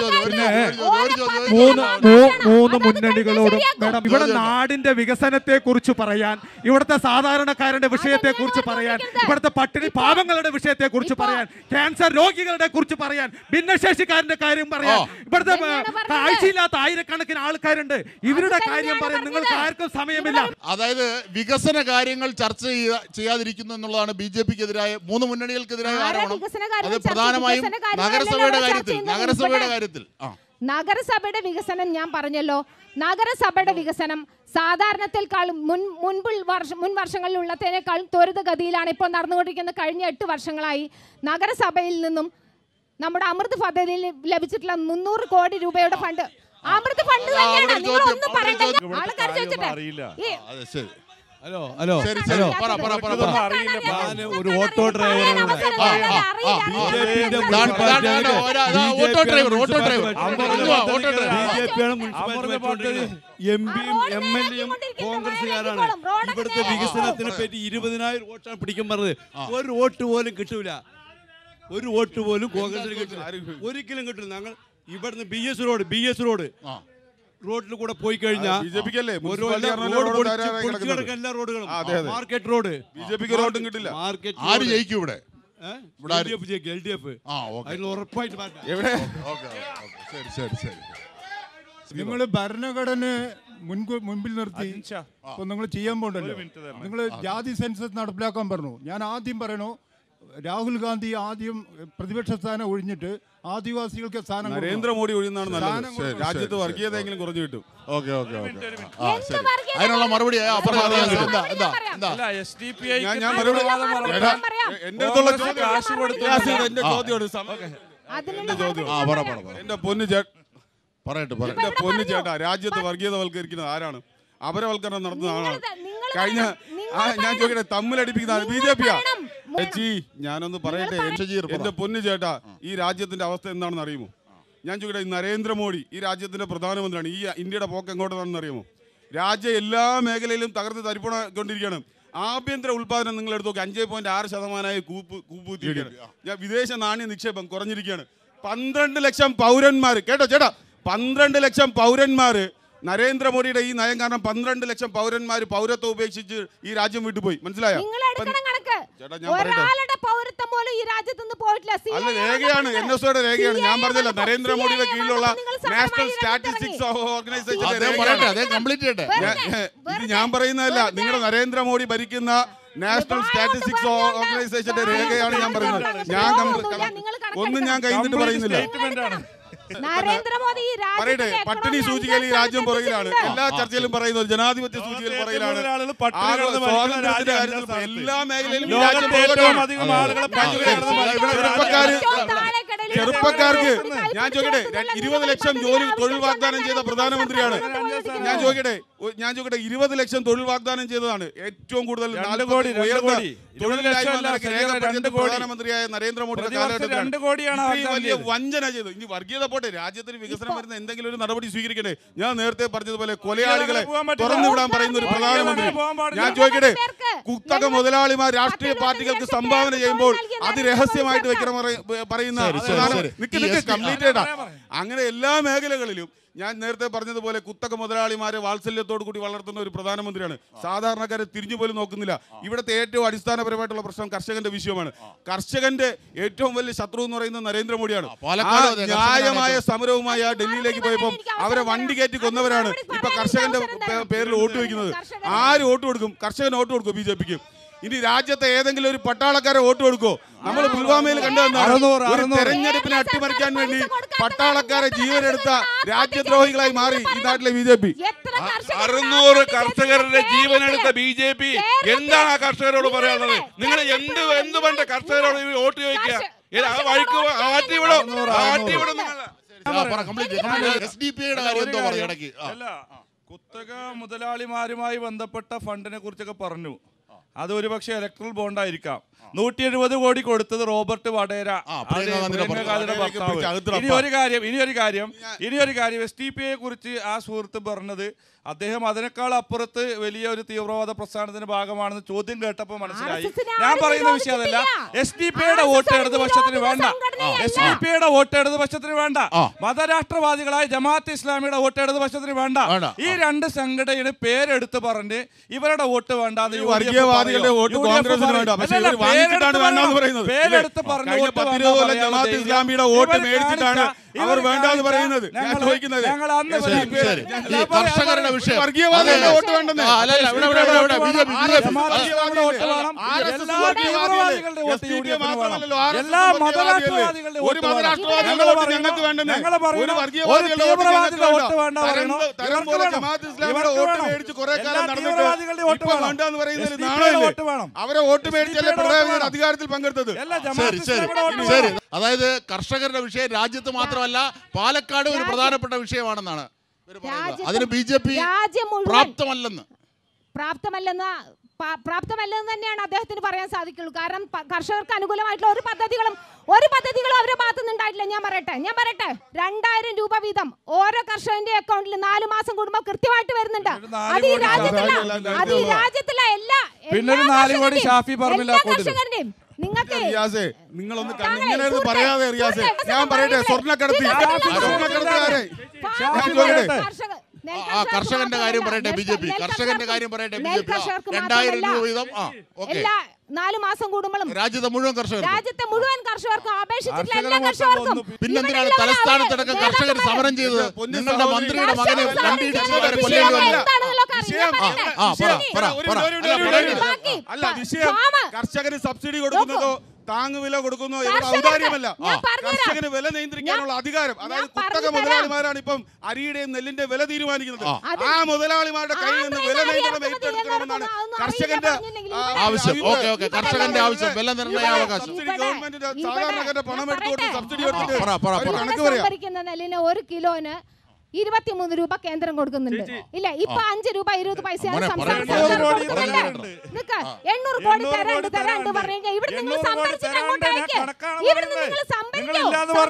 മൂന്ന് മൂന്ന് മുന്നണികളോടും മേഡം ഇവിടെ നാടിന്റെ വികസനത്തെ കുറിച്ച് പറയാൻ, ഇവിടുത്തെ സാധാരണക്കാരന്റെ വിഷയത്തെ കുറിച്ച് പറയാൻ, ഇവിടുത്തെ പട്ടിണി പാവങ്ങളുടെ വിഷയത്തെ കുറിച്ച് പറയാൻ, ക്യാൻസർ രോഗികളുടെ കുറിച്ച് പറയാൻ, ഭിന്നശേഷിക്കാരന്റെ കാര്യം പറയാൻ, ഇവിടുത്തെ കാഴ്ചയില്ലാത്ത ആയിരക്കണക്കിന് ആൾക്കാരുണ്ട്. ഇവരുടെ കാര്യം പറയാൻ നിങ്ങൾക്ക് ആർക്കും സമയമില്ല. അതായത് വികസന കാര്യങ്ങൾ ചർച്ച ചെയ്യാതിരിക്കുന്നു എന്നുള്ളതാണ് ബി ജെ പിക്കെതിരായ മൂന്ന് മുന്നണികൾക്കെതിരായ ആരോപണം. അത് പ്രധാനമായും നഗരസഭയുടെ കാര്യത്തിൽ നഗരസഭയുടെ കാര്യത്തിൽ നഗരസഭയുടെ വികസനം ഞാൻ പറഞ്ഞല്ലോ. നഗരസഭയുടെ വികസനം സാധാരണത്തെക്കാളും മുൻ മുൻപിൽ വർഷം മുൻ വർഷങ്ങളിലുള്ളതിനേക്കാളും ത്വരിതഗതിയിലാണ് ഇപ്പോൾ നടന്നുകൊണ്ടിരിക്കുന്നത്. കഴിഞ്ഞ എട്ട് വർഷങ്ങളായി നഗരസഭയിൽ നിന്നും നമ്മുടെ അമൃത് പദ്ധതിയിൽ ലഭിച്ചിട്ടുള്ള മുന്നൂറ് കോടി രൂപയുടെ ഫണ്ട് അമൃത് ഫണ്ട് തന്നെയാണ്. നിങ്ങൾ ഒന്നും പറയണ്ട, ആൾക്കാർ ചോദിച്ചിട്ട് ഹലോ ഹലോ ഹലോ ഒരു ഓട്ടോ ഡ്രൈവർ എം പിയും എം എൽ എയും കോൺഗ്രസ്സുകാരാണ്. ഇവിടുത്തെ വികസനത്തിനെ പറ്റി ഇരുപതിനായിരം വോട്ടാണ് പിടിക്കാൻ പറഞ്ഞത്. ഒരു വോട്ട് പോലും കിട്ടൂല, ഒരു വോട്ട് പോലും കോൺഗ്രസിന് കിട്ടില്ല, ഒരിക്കലും കിട്ടില്ല. ഞങ്ങൾ ഇവിടുന്ന് B S road B S road റോഡിൽ കൂടെ പോയി കഴിഞ്ഞാൽ എല്ലാ റോഡുകളും മാർക്കറ്റ് റോഡ് ബി ജെ പിക്ക് റോഡും കിട്ടില്ല. ആര് ജയിക്കും ഇവിടെ? എൽ ഡി എഫ് അതിന് ഉറപ്പായിട്ട്. നിങ്ങൾ ഭരണഘടന മുൻപിൽ നിർത്തി ഇപ്പൊ നിങ്ങൾ ചെയ്യാൻ പോണ്ടല്ലോ. നിങ്ങൾ ജാതി സെൻസസ് നടപ്പിലാക്കാൻ പറഞ്ഞു. ഞാൻ ആദ്യം പറയണു, രാഹുൽ ഗാന്ധി ആദ്യം പ്രതിപക്ഷ സ്ഥാനം ഒഴിഞ്ഞിട്ട് ആദിവാസികൾക്ക് സ്ഥാനം നരേന്ദ്രമോദി ഒഴിയുന്നതാണ് നല്ലത്. രാജ്യത്ത് വർഗീയതയെങ്കിലും കുറഞ്ഞു കിട്ടും. ഓക്കെ ഓക്കെ ഓക്കെ അതിനുള്ള മറുപടി ഞാൻ എന്റെ പൊന്നു എന്റെ പൊന്നു ചേട്ടാ, രാജ്യത്ത് വർഗീയതവൽക്കരിക്കുന്നത് ആരാണ്? അപരവൽക്കരണം നടത്തുന്ന ആളാണ്. കഴിഞ്ഞ ഞാൻ ചോദിക്കട്ടെ, തമ്മിലടിപ്പിക്കുന്ന ബി ജെ പിയാ? ചേച്ചി ഞാനൊന്ന് പറയട്ടെ എന്റെ പൊന്നു ചേട്ടാ, ഈ രാജ്യത്തിന്റെ അവസ്ഥ എന്താണെന്ന് അറിയുമോ? ഞാൻ ചോദിക്കട്ടെ, നരേന്ദ്രമോദി ഈ രാജ്യത്തിന്റെ പ്രധാനമന്ത്രിയാണ്. ഈ ഇന്ത്യയുടെ പോക്ക് എങ്ങോട്ടാണെന്ന് അറിയുമോ? രാജ്യം എല്ലാ മേഖലയിലും തകർന്ന് തരിപ്പണക്കൊണ്ടിരിക്കുകയാണ്. ആഭ്യന്തര ഉൽപാദനം നിങ്ങൾ എടുത്ത് നോക്കി, അഞ്ചേ പോയിന്റ് ആറ് ശതമാനമായി കൂപ്പ് കൂപ്പുത്തിരിക്കുകയാണ്. ഞാൻ വിദേശ നാണ്യ നിക്ഷേപം കുറഞ്ഞിരിക്കുകയാണ്. പന്ത്രണ്ട് ലക്ഷം പൗരന്മാർ, കേട്ടോ ചേട്ടാ, പന്ത്രണ്ട് ലക്ഷം പൗരന്മാർ നരേന്ദ്രമോദിയുടെ ഈ നയം കാരണം പന്ത്രണ്ട് ലക്ഷം പൗരന്മാർ പൗരത്വം ഉപേക്ഷിച്ച് ഈ രാജ്യം വിട്ടുപോയി. മനസ്സിലായോ? അല്ല, രേഖയാണ്, എൻ എസ് ഒയുടെ രേഖയാണ്. ഞാൻ പറഞ്ഞില്ല, നരേന്ദ്രമോദിയുടെ കീഴിലുള്ള നാഷണൽ സ്റ്റാറ്റിസ്റ്റിക്സ് ഓർഗനൈസേഷന്റെ ഇത് ഞാൻ പറയുന്നതല്ല, നിങ്ങളുടെ നരേന്ദ്രമോദി ഭരിക്കുന്ന നാഷണൽ സ്റ്റാറ്റിസ്റ്റിക്സ് ഓർഗനൈസേഷന്റെ രേഖയാണ് ഞാൻ പറയുന്നത്. ഞാൻ ഒന്നും ഞാൻ കഴിഞ്ഞിട്ട് പറയുന്നില്ല. പറയട്ടെ, പട്ടിണി സൂചികയിൽ ഈ രാജ്യം പുറകിലാണ്. എല്ലാ ചർച്ചയിലും പറയുന്നത് ജനാധിപത്യ സൂചികയിൽ പുറകിലാണ്. സ്വാതന്ത്ര്യത്തിന്റെ കാര്യത്തിൽ എല്ലാ മേഖലയിലും ചെറുപ്പക്കാര് ചെറുപ്പക്കാർക്ക് ഞാൻ ചോദിക്കട്ടെ, ഇരുപത് ലക്ഷം ജോലി തൊഴിൽ വാഗ്ദാനം ചെയ്ത പ്രധാനമന്ത്രിയാണ്. ഞാൻ ചോദിക്കട്ടെ ഞാൻ ചോദിക്കട്ടെ ഇരുപത് ലക്ഷം തൊഴിൽ വാഗ്ദാനം ചെയ്തതാണ് ഏറ്റവും കൂടുതൽ പ്രധാനമന്ത്രിയായ നരേന്ദ്രമോദിയുടെ കാലഘട്ടത്തിൽ വലിയ വഞ്ചന ചെയ്തു. ഇനി വർഗീയത പോട്ടെ, രാജ്യത്തിന് വികസനം വരുന്ന എന്തെങ്കിലും ഒരു നടപടി സ്വീകരിക്കട്ടെ. ഞാൻ നേരത്തെ പറഞ്ഞതുപോലെ കൊലയാളികളെ തുറന്നുവിടാൻ പറയുന്ന ഒരു പ്രധാനമന്ത്രി. ഞാൻ ചോദിക്കട്ടെ, കുത്തക മുതലാളിമാർ രാഷ്ട്രീയ പാർട്ടികൾക്ക് സംഭാവന ചെയ്യുമ്പോൾ അത് രഹസ്യമായിട്ട് വെക്കണം പറയുന്ന കംപ്ലീറ്റ് ആയിട്ടാ. അങ്ങനെ എല്ലാ മേഖലകളിലും ഞാൻ നേരത്തെ പറഞ്ഞതുപോലെ കുത്തക മുതലാളിമാരെ വാത്സല്യത്തോടു കൂടി വളർത്തുന്ന ഒരു പ്രധാനമന്ത്രിയാണ്. സാധാരണക്കാരെ തിരിഞ്ഞു പോലും നോക്കുന്നില്ല. ഇവിടുത്തെ ഏറ്റവും അടിസ്ഥാനപരമായിട്ടുള്ള പ്രശ്നം കർഷകന്റെ വിഷയമാണ്. കർഷകന്റെ ഏറ്റവും വലിയ ശത്രു എന്ന് പറയുന്നത് നരേന്ദ്രമോദിയാണ്. ന്യായമായ സമരവുമായി ആ ഡൽഹിയിലേക്ക് പോയപ്പോൾ അവരെ വണ്ടി കയറ്റി കൊന്നവരാണ് ഇപ്പൊ കർഷകന്റെ പേരിൽ വോട്ട് വയ്ക്കുന്നത്. ആര് വോട്ട് കൊടുക്കും? കർഷകൻ വോട്ട് കൊടുക്കും ബി ജെ പിക്ക്. ഇനി രാജ്യത്തെ ഏതെങ്കിലും ഒരു പട്ടാളക്കാരെ വോട്ട് കൊടുക്കോ? നമ്മൾ പുൽവാമയിൽ കണ്ടുവന്ന തെരഞ്ഞെടുപ്പിനെ അട്ടിമറിക്കാൻ വേണ്ടി പട്ടാളക്കാരെ ജീവനെടുത്ത രാജ്യദ്രോഹികളായി മാറി ഈ നാട്ടിലെ ബി ജെ പി. അറുന്നൂറ് കർഷകരുടെ ജീവനെടുത്ത ബി ജെ പി എന്താണ് ആ കർഷകരോട് പറയാനുള്ളത്? നിങ്ങൾ എന്ത് എന്ത് പണ്ട കർഷകരോട് വോട്ട് ചോദിക്കുക? വഴിക്ക് ആറ്റിവിടോ ആറ്റിവിടും നിങ്ങൾ. കുത്തക മുതലാളിമാരുമായി ബന്ധപ്പെട്ട ഫണ്ടിനെ കുറിച്ചൊക്കെ പറഞ്ഞു. അത് ഒരുപക്ഷെ ഇലക്ട്രൽ ബോണ്ടായിരിക്കാം. നൂറ്റി എഴുപത് കോടി കൊടുത്തത് റോബർട്ട് വടേര. ഇനി ഒരു കാര്യം ഇനി ഒരു കാര്യം ഇനി ഒരു കാര്യം എസ് ടി പി യെ കുറിച്ച് ആ സുഹൃത്ത് പറഞ്ഞത് അദ്ദേഹം അതിനേക്കാൾ അപ്പുറത്ത് വലിയ ഒരു തീവ്രവാദ പ്രസ്ഥാനത്തിന്റെ ഭാഗമാണെന്ന് ചോദ്യം കേട്ടപ്പോൾ മനസ്സിലായി. ഞാൻ പറയുന്ന വിഷയം അതല്ല. എസ് ഡി പി യുടെ വോട്ട് ഇടതുപക്ഷത്തിന് വേണ്ട. എസ് ഡി പി യുടെ വോട്ട് ഇടതുപക്ഷത്തിന് വേണ്ട. മതരാഷ്ട്രവാദികളായ ജമാഅത്ത് ഇസ്ലാമിയുടെ വോട്ട് ഇടതുപക്ഷത്തിന് വേണ്ട. ഈ രണ്ട് സംഘടനയുടെ പേരെടുത്ത് പറഞ്ഞ് ഇവരുടെ വോട്ട് വേണ്ട. വർഗീയവാദികളുടെ വോട്ട് കോൺഗ്രസിന് വേണ്ട. പക്ഷേ ഇവർ വാങ്ങിച്ചിട്ടാണ് വേണ്ടെന്ന് പറയുന്നത്. പേരെടുത്ത് പറഞ്ഞു ജമാഅത്ത് ഇസ്ലാമിയുടെ വോട്ട് മേടിച്ചിട്ടാണ് അവർ വേണ്ടെന്ന് പറയുന്നത്. ഞാൻ ചോദിക്കുന്നത് കർഷകരുടെ വിഷയം വർഗീയവാദികളുടെ വോട്ട് വേണ്ടെന്ന്. ഒരു മതരാഷ്ട്രവാദികളുടെ വോട്ട് ഞങ്ങൾക്ക് വേണ്ടെന്ന്. ഒരു വർഗീയവാദികളുടെ വോട്ട് തരം പോലെ ജമാഅത്ത് ഇസ്ലാമിയുടെ വോട്ട് മേടിച്ച് കുറെ കാലം നടന്നിട്ട് ഇപ്പൊ വേണ്ടെന്ന് പറയുന്നത് നാളെ അവരെ വോട്ട് മേടിച്ചല്ലേ പ്രധാനമന്ത്രി അധികാരത്തിൽ പങ്കെടുത്തത്. ശരി ശരി ശരി അതായത് കർഷകരുടെ വിഷയം രാജ്യത്ത് മാത്രമല്ല പാലക്കാട് ഒരു പ്രധാനപ്പെട്ട വിഷയമാണെന്നാണ് അതിന് ബി ജെ പി പ്രാപ്തമല്ലെന്ന് പ്രാപ്തമല്ലെന്ന് പ്രാപ്തമല്ലെന്ന് തന്നെയാണ് അദ്ദേഹത്തിന് പറയാൻ സാധിക്കുള്ളൂ. കാരണം കർഷകർക്ക് അനുകൂലമായിട്ടുള്ള ഒരു പദ്ധതികളും ഒരു പദ്ധതികളും അവരുടെ ഭാഗത്തു നിന്നുണ്ടായിട്ടില്ല. ഞാൻ പറയട്ടെ ഞാൻ പറയട്ടെ രണ്ടായിരം രൂപ വീതം ഓരോ കർഷകന്റെ അക്കൗണ്ടിൽ നാല് മാസം കൂടുമ്പോൾ കൃത്യമായിട്ട് വരുന്നുണ്ട്. അത് ഈ രാജ്യത്തിലെ അത് ഈ രാജ്യത്തിലെ എല്ലാ കർഷകരുടെയും നിങ്ങൾക്ക് നിങ്ങളൊന്ന് ഇങ്ങനെ പറയാതെ റിയാസേ ഞാൻ പറയട്ടെ സ്വർണ്ണക്കടത്തി സ്വർണ്ണക്കടത്തുകാരെ ആ കർഷകന്റെ കാര്യം പറയട്ടെ ബി ജെ പി കർഷകന്റെ കാര്യം പറയട്ടെ ബി ജെ പി രണ്ടായിരം രൂപ വീതം ആ ഓക്കെ നാല് മാസം കൂടുമ്പോഴും രാജ്യത്തെ മുഴുവൻ കർഷകർ രാജ്യത്തെ മുഴുവൻ കർഷകർക്കും അപേക്ഷിച്ചിട്ടുള്ള എല്ലാ കർഷകർക്കും പിന്നെന്തിനാണ് തലസ്ഥാനത്തടക്കം കർഷകർ സമരം ചെയ്തത്? നിങ്ങളുടെ മന്ത്രിയുടെ മകനെ വണ്ടിയിടിച്ച് കൊല്ലേണ്ടി വന്നു. അല്ല വിഷയം കർഷകന് സബ്സിഡി കൊടുക്കുന്നതോ താങ്ങുവില കൊടുക്കുന്നു ഔദാര്യമല്ല. കർഷകന് വില നിയന്ത്രിക്കാനുള്ള അധികാരം അതായത് കുത്തക മുതലാളിമാരാണ് ഇപ്പം അരിയുടെയും നെല്ലിന്റെ വില തീരുമാനിക്കുന്നത്. ആ മുതലാളിമാരുടെ കയ്യിൽ നിന്ന് വില നിയന്ത്രണം ഏറ്റെടുക്കണമെന്നാണ് കർഷകന്റെ ആവശ്യം. ഓക്കെ ഓക്കെ കർഷകന്റെ ആവശ്യം വില നിർണ്ണയാവകാശം. സബ്സിഡി ഗവൺമെന്റിന്റെ സാധാരണക്കാരുടെ പണം എടുത്തുകൊണ്ട് സബ്സിഡി എടുത്തിട്ട് കണക്ക് പറയാം. നെല്ലിന് ഒരു കിലോന് ഇരുപത്തിമൂന്ന് രൂപ കേന്ദ്രം കൊടുക്കുന്നുണ്ട്. ഇല്ല ഇപ്പൊ അഞ്ച് രൂപ ഇരുപത് പൈസയാണ് സംസ്ഥാന എണ്ണൂറ് കോടി തരാണ്ട് തരാണ്ട് പറഞ്ഞു കഴിഞ്ഞാൽ ഇവിടെ നിങ്ങൾ സംഭരിച്ചിട്ട് അങ്ങോട്ട് അയക്കുക. ഇവിടെ നിങ്ങൾ സംഭരിക്കോ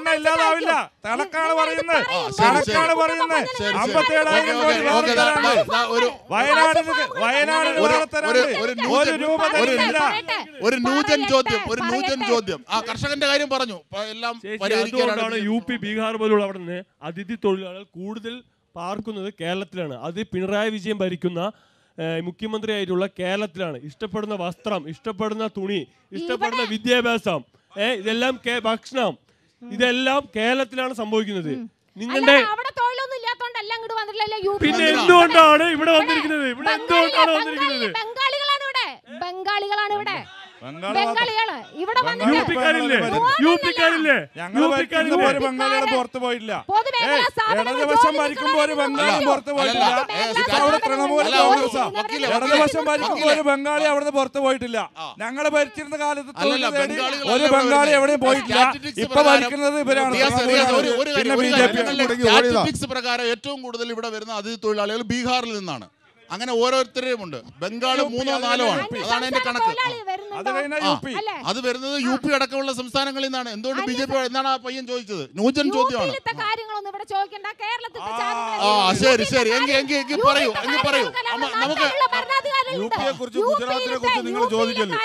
ഒരു നൂതൻ ചോദ്യം ഒരു നൂതൻ ചോദ്യം ആ കർഷകന്റെ കാര്യം പറഞ്ഞു എല്ലാം പരിഹരിക്കാനാണ്. യു പി ബീഹാർ പോലുള്ള അവിടെ നിന്ന് അതിഥി തൊഴിലാളികൾ കൂടുതൽ പാർക്കുന്നത് കേരളത്തിലാണ്. അത് പിണറായി വിജയൻ ഭരിക്കുന്ന മുഖ്യമന്ത്രിയായിട്ടുള്ള കേരളത്തിലാണ്. ഇഷ്ടപ്പെടുന്ന വസ്ത്രം, ഇഷ്ടപ്പെടുന്ന തുണി, ഇഷ്ടപ്പെടുന്ന വിദ്യാഭ്യാസം, ഏഹ് ഇതെല്ലാം ഭക്ഷണം, ഇതെല്ലാം കേരളത്തിലാണ് സംഭവിക്കുന്നത്. നിങ്ങളുടെ പിന്നെ എന്തുകൊണ്ടാണ് ഇവിടെ വന്നിരിക്കുന്നത്? ഇവിടെ എന്തുകൊണ്ടാണ് വന്നിരിക്കുന്നത്? ബംഗാളികളാണ് ഇവിടെ ബംഗാളികളാണ് ഇവിടെ ബംഗാളികള് ഇവിടെ പുറത്തു പോയില്ല. ഇടതുപക്ഷം ഭരിക്കുമ്പോ ഒരു ബംഗാളി പുറത്തു പോയിട്ടില്ല. അവിടെ തൃണമൂല കോൺഗ്രസ് ഇടതുപക്ഷം ഭരിക്കുമ്പോ ഒരു ബംഗാളി അവിടെ പുറത്തു പോയിട്ടില്ല. ഞങ്ങള് ഭരിച്ചിരുന്ന കാലത്ത് ഒരു ബംഗാളി എവിടെയും പോയിട്ടില്ല. ഇപ്പൊ ഭരിക്കുന്നത് ഇവരാണ്. പ്രകാരം ഏറ്റവും കൂടുതൽ ഇവിടെ വരുന്ന അതിഥി തൊഴിലാളികൾ ബീഹാറിൽ നിന്നാണ്. അങ്ങനെ ഓരോരുത്തരെയും ഉണ്ട്. ബംഗാൾ മൂന്നോ നാലോ ആണ്. അതാണ് എന്റെ കണക്ക്. അത് വരുന്നത് യു പി അടക്കമുള്ള സംസ്ഥാനങ്ങളിൽ നിന്നാണ്. എന്തുകൊണ്ട് ബി ജെ പി എന്നാണ് ആ പയ്യൻ ചോദിച്ചത്? നൂജൻ ചോദ്യമാണ്. ആ ശരി ശരി എങ്കിൽ എങ്കിൽ എങ്കിൽ പറയൂ എങ്കിൽ പറയൂ നമുക്ക് യു പിയെ കുറിച്ച് ഗുജറാത്തിനെ കുറിച്ച് നിങ്ങൾ ചോദിക്കല്ലേ?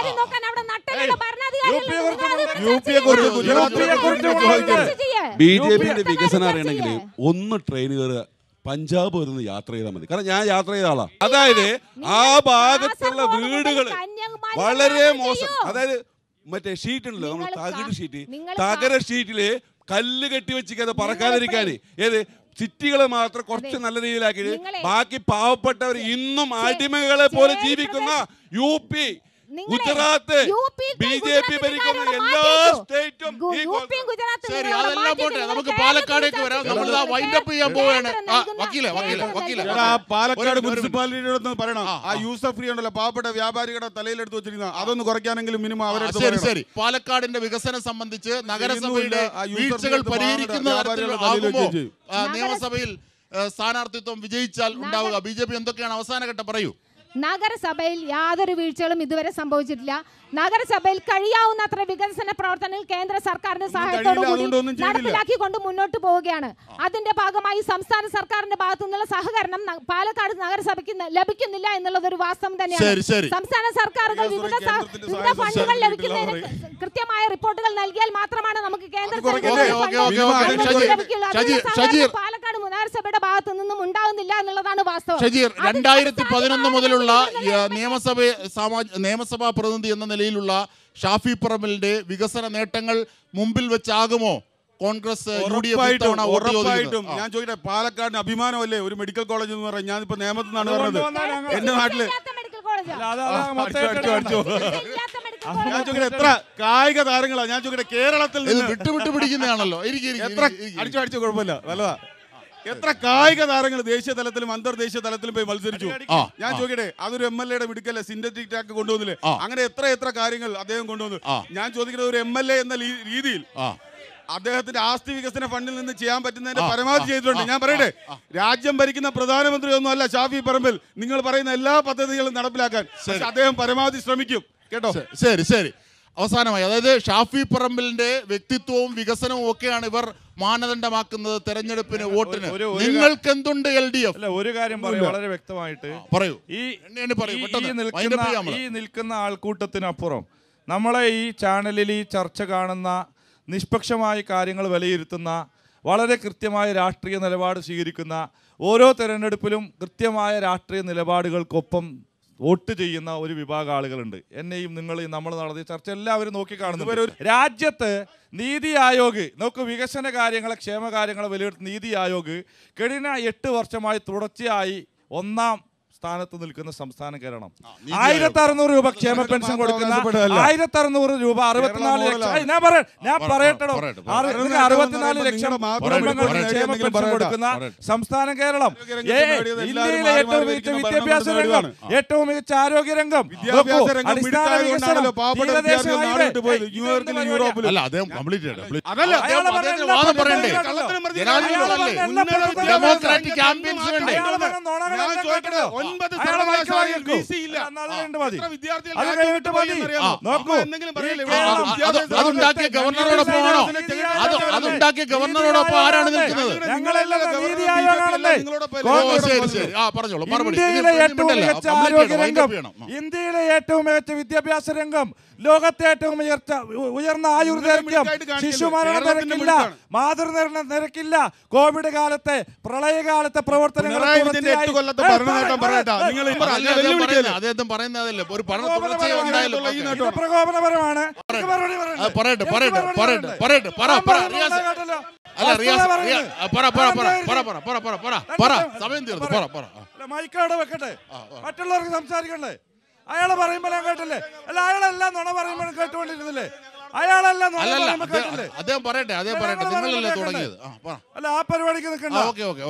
ബി ജെ പിയുടെ വികസനം അറിയണമെങ്കിൽ ഒന്ന് ട്രെയിൻ കയറുക പഞ്ചാബ് വരുന്ന യാത്ര ചെയ്താൽ മതി. കാരണം ഞാൻ യാത്ര ചെയ്ത ആളാ. അതായത് ആ ഭാഗത്തുള്ള വീടുകൾ വളരെ മോശം. അതായത് മറ്റേ ഷീറ്റ് ഉണ്ടല്ലോ നമ്മൾ തകിട് ഷീറ്റ് തകര ഷീറ്റില് കല്ല് കെട്ടി വെച്ചിരിക്കാതെ പറക്കാതിരിക്കാൻ ഏത് സിറ്റികളെ മാത്രം കുറച്ച് നല്ല രീതിയിലാക്കിയിട്ട് ബാക്കി പാവപ്പെട്ടവർ ഇന്നും അടിമകളെ പോലെ ജീവിക്കുന്ന U P Gujarat B J P ഭരിക്കുന്ന എല്ലാ സ്റ്റേറ്റും ശരി, അതെല്ലാം പോട്ടെ, നമുക്ക് പാലക്കാടേക്ക് വരാം. നമ്മൾ വൈൻഡപ്പ് ചെയ്യാൻ പോവുകയാണ്. വക്കീലെ വക്കീലെ വക്കീലെ പാലക്കാട് മുനിസിപ്പാലിറ്റിയോടൊന്ന് പറയണം, ആ യൂസർ ഫ്രീ ഉണ്ടല്ലോ പാവപ്പെട്ട വ്യാപാരികളുടെ തലയിലെടുത്ത് വെച്ചിരിക്കുന്ന അതൊന്ന് കുറയ്ക്കാനെങ്കിലും മിനിമം അവരെ. ശരി ശരി പാലക്കാടിന്റെ വികസനം സംബന്ധിച്ച് നഗരസഭയുടെ വീഴ്ചകൾ പരിഹരിക്കുന്ന തരത്തിലാകുമോ നിയമസഭയിൽ സ്ഥാനാർത്ഥിത്വം വിജയിച്ചാൽ ഉണ്ടാവുക? ബി ജെ പി എന്തൊക്കെയാണ് അവസാനഘട്ടം പറയൂ. നഗരസഭയിൽ യാതൊരു വീഴ്ചകളും ഇതുവരെ സംഭവിച്ചിട്ടില്ല. നഗരസഭയിൽ കഴിയാവുന്നത്ര വികസന പ്രവർത്തനങ്ങൾ കേന്ദ്ര സർക്കാരിന്റെ സഹായത്തോടുകൂടി നടപ്പിലാക്കിക്കൊണ്ട് മുന്നോട്ട് പോവുകയാണ്. അതിന്റെ ഭാഗമായി സംസ്ഥാന സർക്കാരിന്റെ ഭാഗത്തു നിന്നുള്ള സഹകരണം പാലക്കാട് നഗരസഭയ്ക്ക് ലഭിക്കുന്നില്ല എന്നുള്ളത് ഒരു വാസ്തവം തന്നെയാണ്. സംസ്ഥാന സർക്കാരുകൾ വിവിധ വിവിധ ഫണ്ടുകൾ ലഭിക്കുന്നതിന് കൃത്യമായ റിപ്പോർട്ടുകൾ നൽകിയാൽ മാത്രമാണ് നമുക്ക് കേന്ദ്ര പാലക്കാട് നഗരസഭയുടെ ഭാഗത്തു നിന്നും ഉണ്ടാകുന്നില്ല എന്നുള്ളതാണ് വാസ്തവം. രണ്ടായിരത്തി പതിനൊന്ന് മുതലുള്ള നിയമസഭ നിയമസഭാ പ്രതിനിധി എന്ന നിലയിലുള്ള ഷാഫി പറമ്പലിന്റെ വികസന നേട്ടങ്ങൾ മുമ്പിൽ വെച്ചാകുമോ കോൺഗ്രസ് ഉറപ്പായിട്ടും? ഞാൻ ചോദിക്കട്ടെ, പാലക്കാടിന് അഭിമാനമല്ലേ ഒരു മെഡിക്കൽ കോളേജ് എന്ന് പറയാം? ഞാനിപ്പോ നേമത്തിൽ നിന്നാണ് പറഞ്ഞത്. എന്റെ നാട്ടില് ഞാൻ ചോദിക്കട്ടെ എത്ര കായിക താരങ്ങളാ? ഞാൻ ചോദിക്കട്ടെ കേരളത്തിൽ വിട്ടു വിട്ടു പിടിക്കുന്നതാണല്ലോ. എത്ര അടിച്ചു അടിച്ചു കുഴപ്പമില്ല, നല്ലതാ. എത്ര കായിക താരങ്ങൾ ദേശീയ തലത്തിലും അന്തർദേശീയ തലത്തിലും പോയി മത്സരിച്ചു. ഞാൻ ചോദിക്കട്ടെ, അതൊരു എം എൽ എയുടെ മിടുക്കല്ലേ? Synthetic talk കൊണ്ടുവന്നില്ലേ? അങ്ങനെ എത്ര എത്ര കാര്യങ്ങൾ അദ്ദേഹം കൊണ്ടുവന്നു. ഞാൻ ചോദിക്കുന്നത്, ഒരു എം എൽ എ എന്ന രീതിയിൽ അദ്ദേഹത്തിന്റെ ആസ്തി വികസന ഫണ്ടിൽ നിന്ന് ചെയ്യാൻ പറ്റുന്നതിന്റെ പരമാവധി ചെയ്തിട്ടുണ്ട്. ഞാൻ പറയട്ടെ, രാജ്യം ഭരിക്കുന്ന പ്രധാനമന്ത്രി ഒന്നും അല്ല ഷാഫി പറമ്പിൽ. നിങ്ങൾ പറയുന്ന എല്ലാ പദ്ധതികളും നടപ്പിലാക്കാൻ അദ്ദേഹം പരമാവധി ശ്രമിക്കും കേട്ടോ. ശരി ശരി അവസാനമായി, അതായത് ഷാഫി പറമ്പിലിന്റെ വ്യക്തിത്വവും വികസനവും ഒക്കെയാണ് ഇവർ മാനദണ്ഡമാക്കുന്നത് തെരഞ്ഞെടുപ്പിന്, വോട്ടിന്. നിങ്ങൾക്ക് എന്തുണ്ട് എൽ ഡി എഫ്? അല്ല, ഒരു കാര്യം പറയൂ വളരെ വ്യക്തമായിട്ട്. പറയൂ. ഈ ഈ നിൽക്കുന്ന ആൾക്കൂട്ടത്തിനപ്പുറം നമ്മളെ ഈ ചാനലിൽ ഈ ചർച്ച കാണുന്ന, നിഷ്പക്ഷമായ കാര്യങ്ങൾ വിലയിരുത്തുന്ന, വളരെ കൃത്യമായ രാഷ്ട്രീയ നിലപാട് സ്വീകരിക്കുന്ന, ഓരോ തെരഞ്ഞെടുപ്പിലും കൃത്യമായ രാഷ്ട്രീയ നിലപാടുകൾക്കൊപ്പം വോട്ട് ചെയ്യുന്ന ഒരു വിഭാഗം ആളുകളുണ്ട്. എന്നെയും നിങ്ങളെയും നമ്മൾ നടത്തിയ ചർച്ച എല്ലാവരും നോക്കിക്കാണുന്നു. രാജ്യത്ത് നീതി ആയോഗ് നോക്കൂ, വികസന കാര്യങ്ങളെ ക്ഷേമകാര്യങ്ങളെ വിലയിരുത്തുന്ന നീതി ആയോഗ് കഴിഞ്ഞ എട്ട് വർഷമായി തുടർച്ചയായി ഒന്നാം സ്ഥാനത്ത് നിൽക്കുന്ന സംസ്ഥാനം കേരളം. ആയിരത്തി അറുന്നൂറ് രൂപ ക്ഷേമ പെൻഷൻ കൊടുക്കുന്ന, ആയിരത്തി അറുന്നൂറ് രൂപ അറുപത്തിനാല് ലക്ഷം ഞാൻ പറ ഞാൻ പറയട്ടോ അറുപത്തിനാല് ലക്ഷം കുടുംബങ്ങൾക്ക് ക്ഷേമ പെൻഷൻ കൊടുക്കുന്ന സംസ്ഥാനം കേരളം. ഇന്ത്യയിലെ ഏറ്റവും മികച്ച വിദ്യാഭ്യാസ രംഗം, ഏറ്റവും മികച്ച ആരോഗ്യ രംഗം, അതുണ്ടാക്കിയ ഗവർണറോടൊപ്പമാണോ? അതുണ്ടാക്കിയ ഗവർണറോടൊപ്പം ആരാണ് നിൽക്കുന്നത്? ഇന്ത്യയിലെ ഏറ്റവും മികച്ച ആരോഗ്യ രംഗം, ഇന്ത്യയിലെ ഏറ്റവും മികച്ച വിദ്യാഭ്യാസ രംഗം, ലോകത്തെ ഏറ്റവും ഉയർച്ച ഉയർന്ന ആയുർദൈർഘ്യം, ശിശുമരണ നിരക്കില്ല, മാതൃമരണ നിരക്കില്ല, കോവിഡ് കാലത്തെ പ്രളയകാലത്തെ പ്രവർത്തനങ്ങൾ പ്രകോപനപരമാണ്. മൈക്കോടെ വെക്കട്ടെ, മറ്റുള്ളവർക്ക് സംസാരിക്കണ്ടേ? അയാളെ പറയുമ്പോൾ ഞാൻ കേട്ടില്ലേ? അല്ല, അയാളെല്ലാം നുണ പറയുമ്പോൾ കേട്ടുകൊണ്ടിരുന്നില്ലേ? അയാളെല്ലാം അദ്ദേഹം പറയട്ടെ, അദ്ദേഹം പറയട്ടെ, നിങ്ങളല്ലേ തുടങ്ങിയത്? അല്ല, ആ പരിപാടിക്ക് നിൽക്കണ്ട.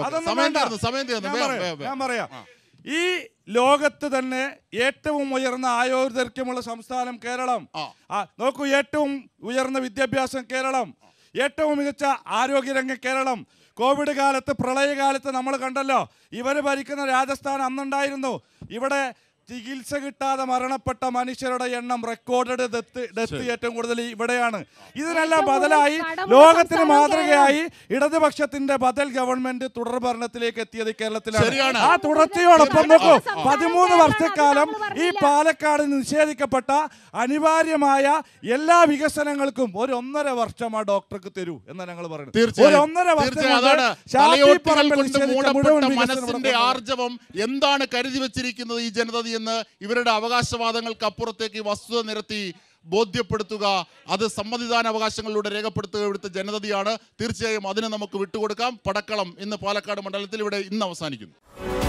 ഞാൻ പറയാം, ഈ ലോകത്ത് തന്നെ ഏറ്റവും ഉയർന്ന ആയുർദൈർഘ്യമുള്ള സംസ്ഥാനം കേരളം. നോക്കൂ, ഏറ്റവും ഉയർന്ന വിദ്യാഭ്യാസം കേരളം, ഏറ്റവും മികച്ച ആരോഗ്യരംഗം കേരളം. കോവിഡ് കാലത്ത് പ്രളയകാലത്ത് നമ്മൾ കണ്ടല്ലോ, ഇവർ ഭരിക്കുന്ന രാജസ്ഥാൻ അന്നുണ്ടായിരുന്നു. ഇവിടെ ചികിത്സ കിട്ടാതെ മരണപ്പെട്ട മനുഷ്യരുടെ എണ്ണം റെക്കോർഡഡ് ഡെത്ത് ഡെത്ത് ഏറ്റവും കൂടുതൽ ഇവിടെയാണ്. ഇതിനെല്ലാം ബദലായി ലോകത്തിന് മാതൃകയായി ഇടതുപക്ഷത്തിന്റെ ബദൽ ഗവൺമെന്റ് തുടർ ഭരണത്തിലേക്ക് എത്തിയത് കേരളത്തിലാണ്. ആ തുടർച്ചയോടൊപ്പം നോക്കൂ, പതിമൂന്ന് വർഷക്കാലം ഈ പാലക്കാട് നിഷേധിക്കപ്പെട്ട അനിവാര്യമായ എല്ലാ വികസനങ്ങൾക്കും ഒരു ഒന്നര വർഷം ആ ഡോക്ടർക്ക് തരൂ എന്നാണ് ഞങ്ങൾ പറയുന്നത്. ഒരു ഒന്നര വർഷം മനസ്സിന്റെ ആർജവം എന്താണ് കരുതി വെച്ചിരിക്കുന്നത് ഈ ജനത എന്ന് ഇവരുടെ അവകാശവാദങ്ങൾക്ക് അപ്പുറത്തേക്ക് വസ്തുത നിരത്തി ബോധ്യപ്പെടുത്തുക, അത് സമ്മതിദാന അവകാശങ്ങളിലൂടെ രേഖപ്പെടുത്തുക ഇവിടുത്തെ ജനതയാണ്. തീർച്ചയായും അതിന് നമുക്ക് വിട്ടുകൊടുക്കാം. പടക്കളം ഇന്ന് പാലക്കാട് മണ്ഡലത്തിൽ ഇവിടെ ഇന്ന് അവസാനിക്കുന്നു.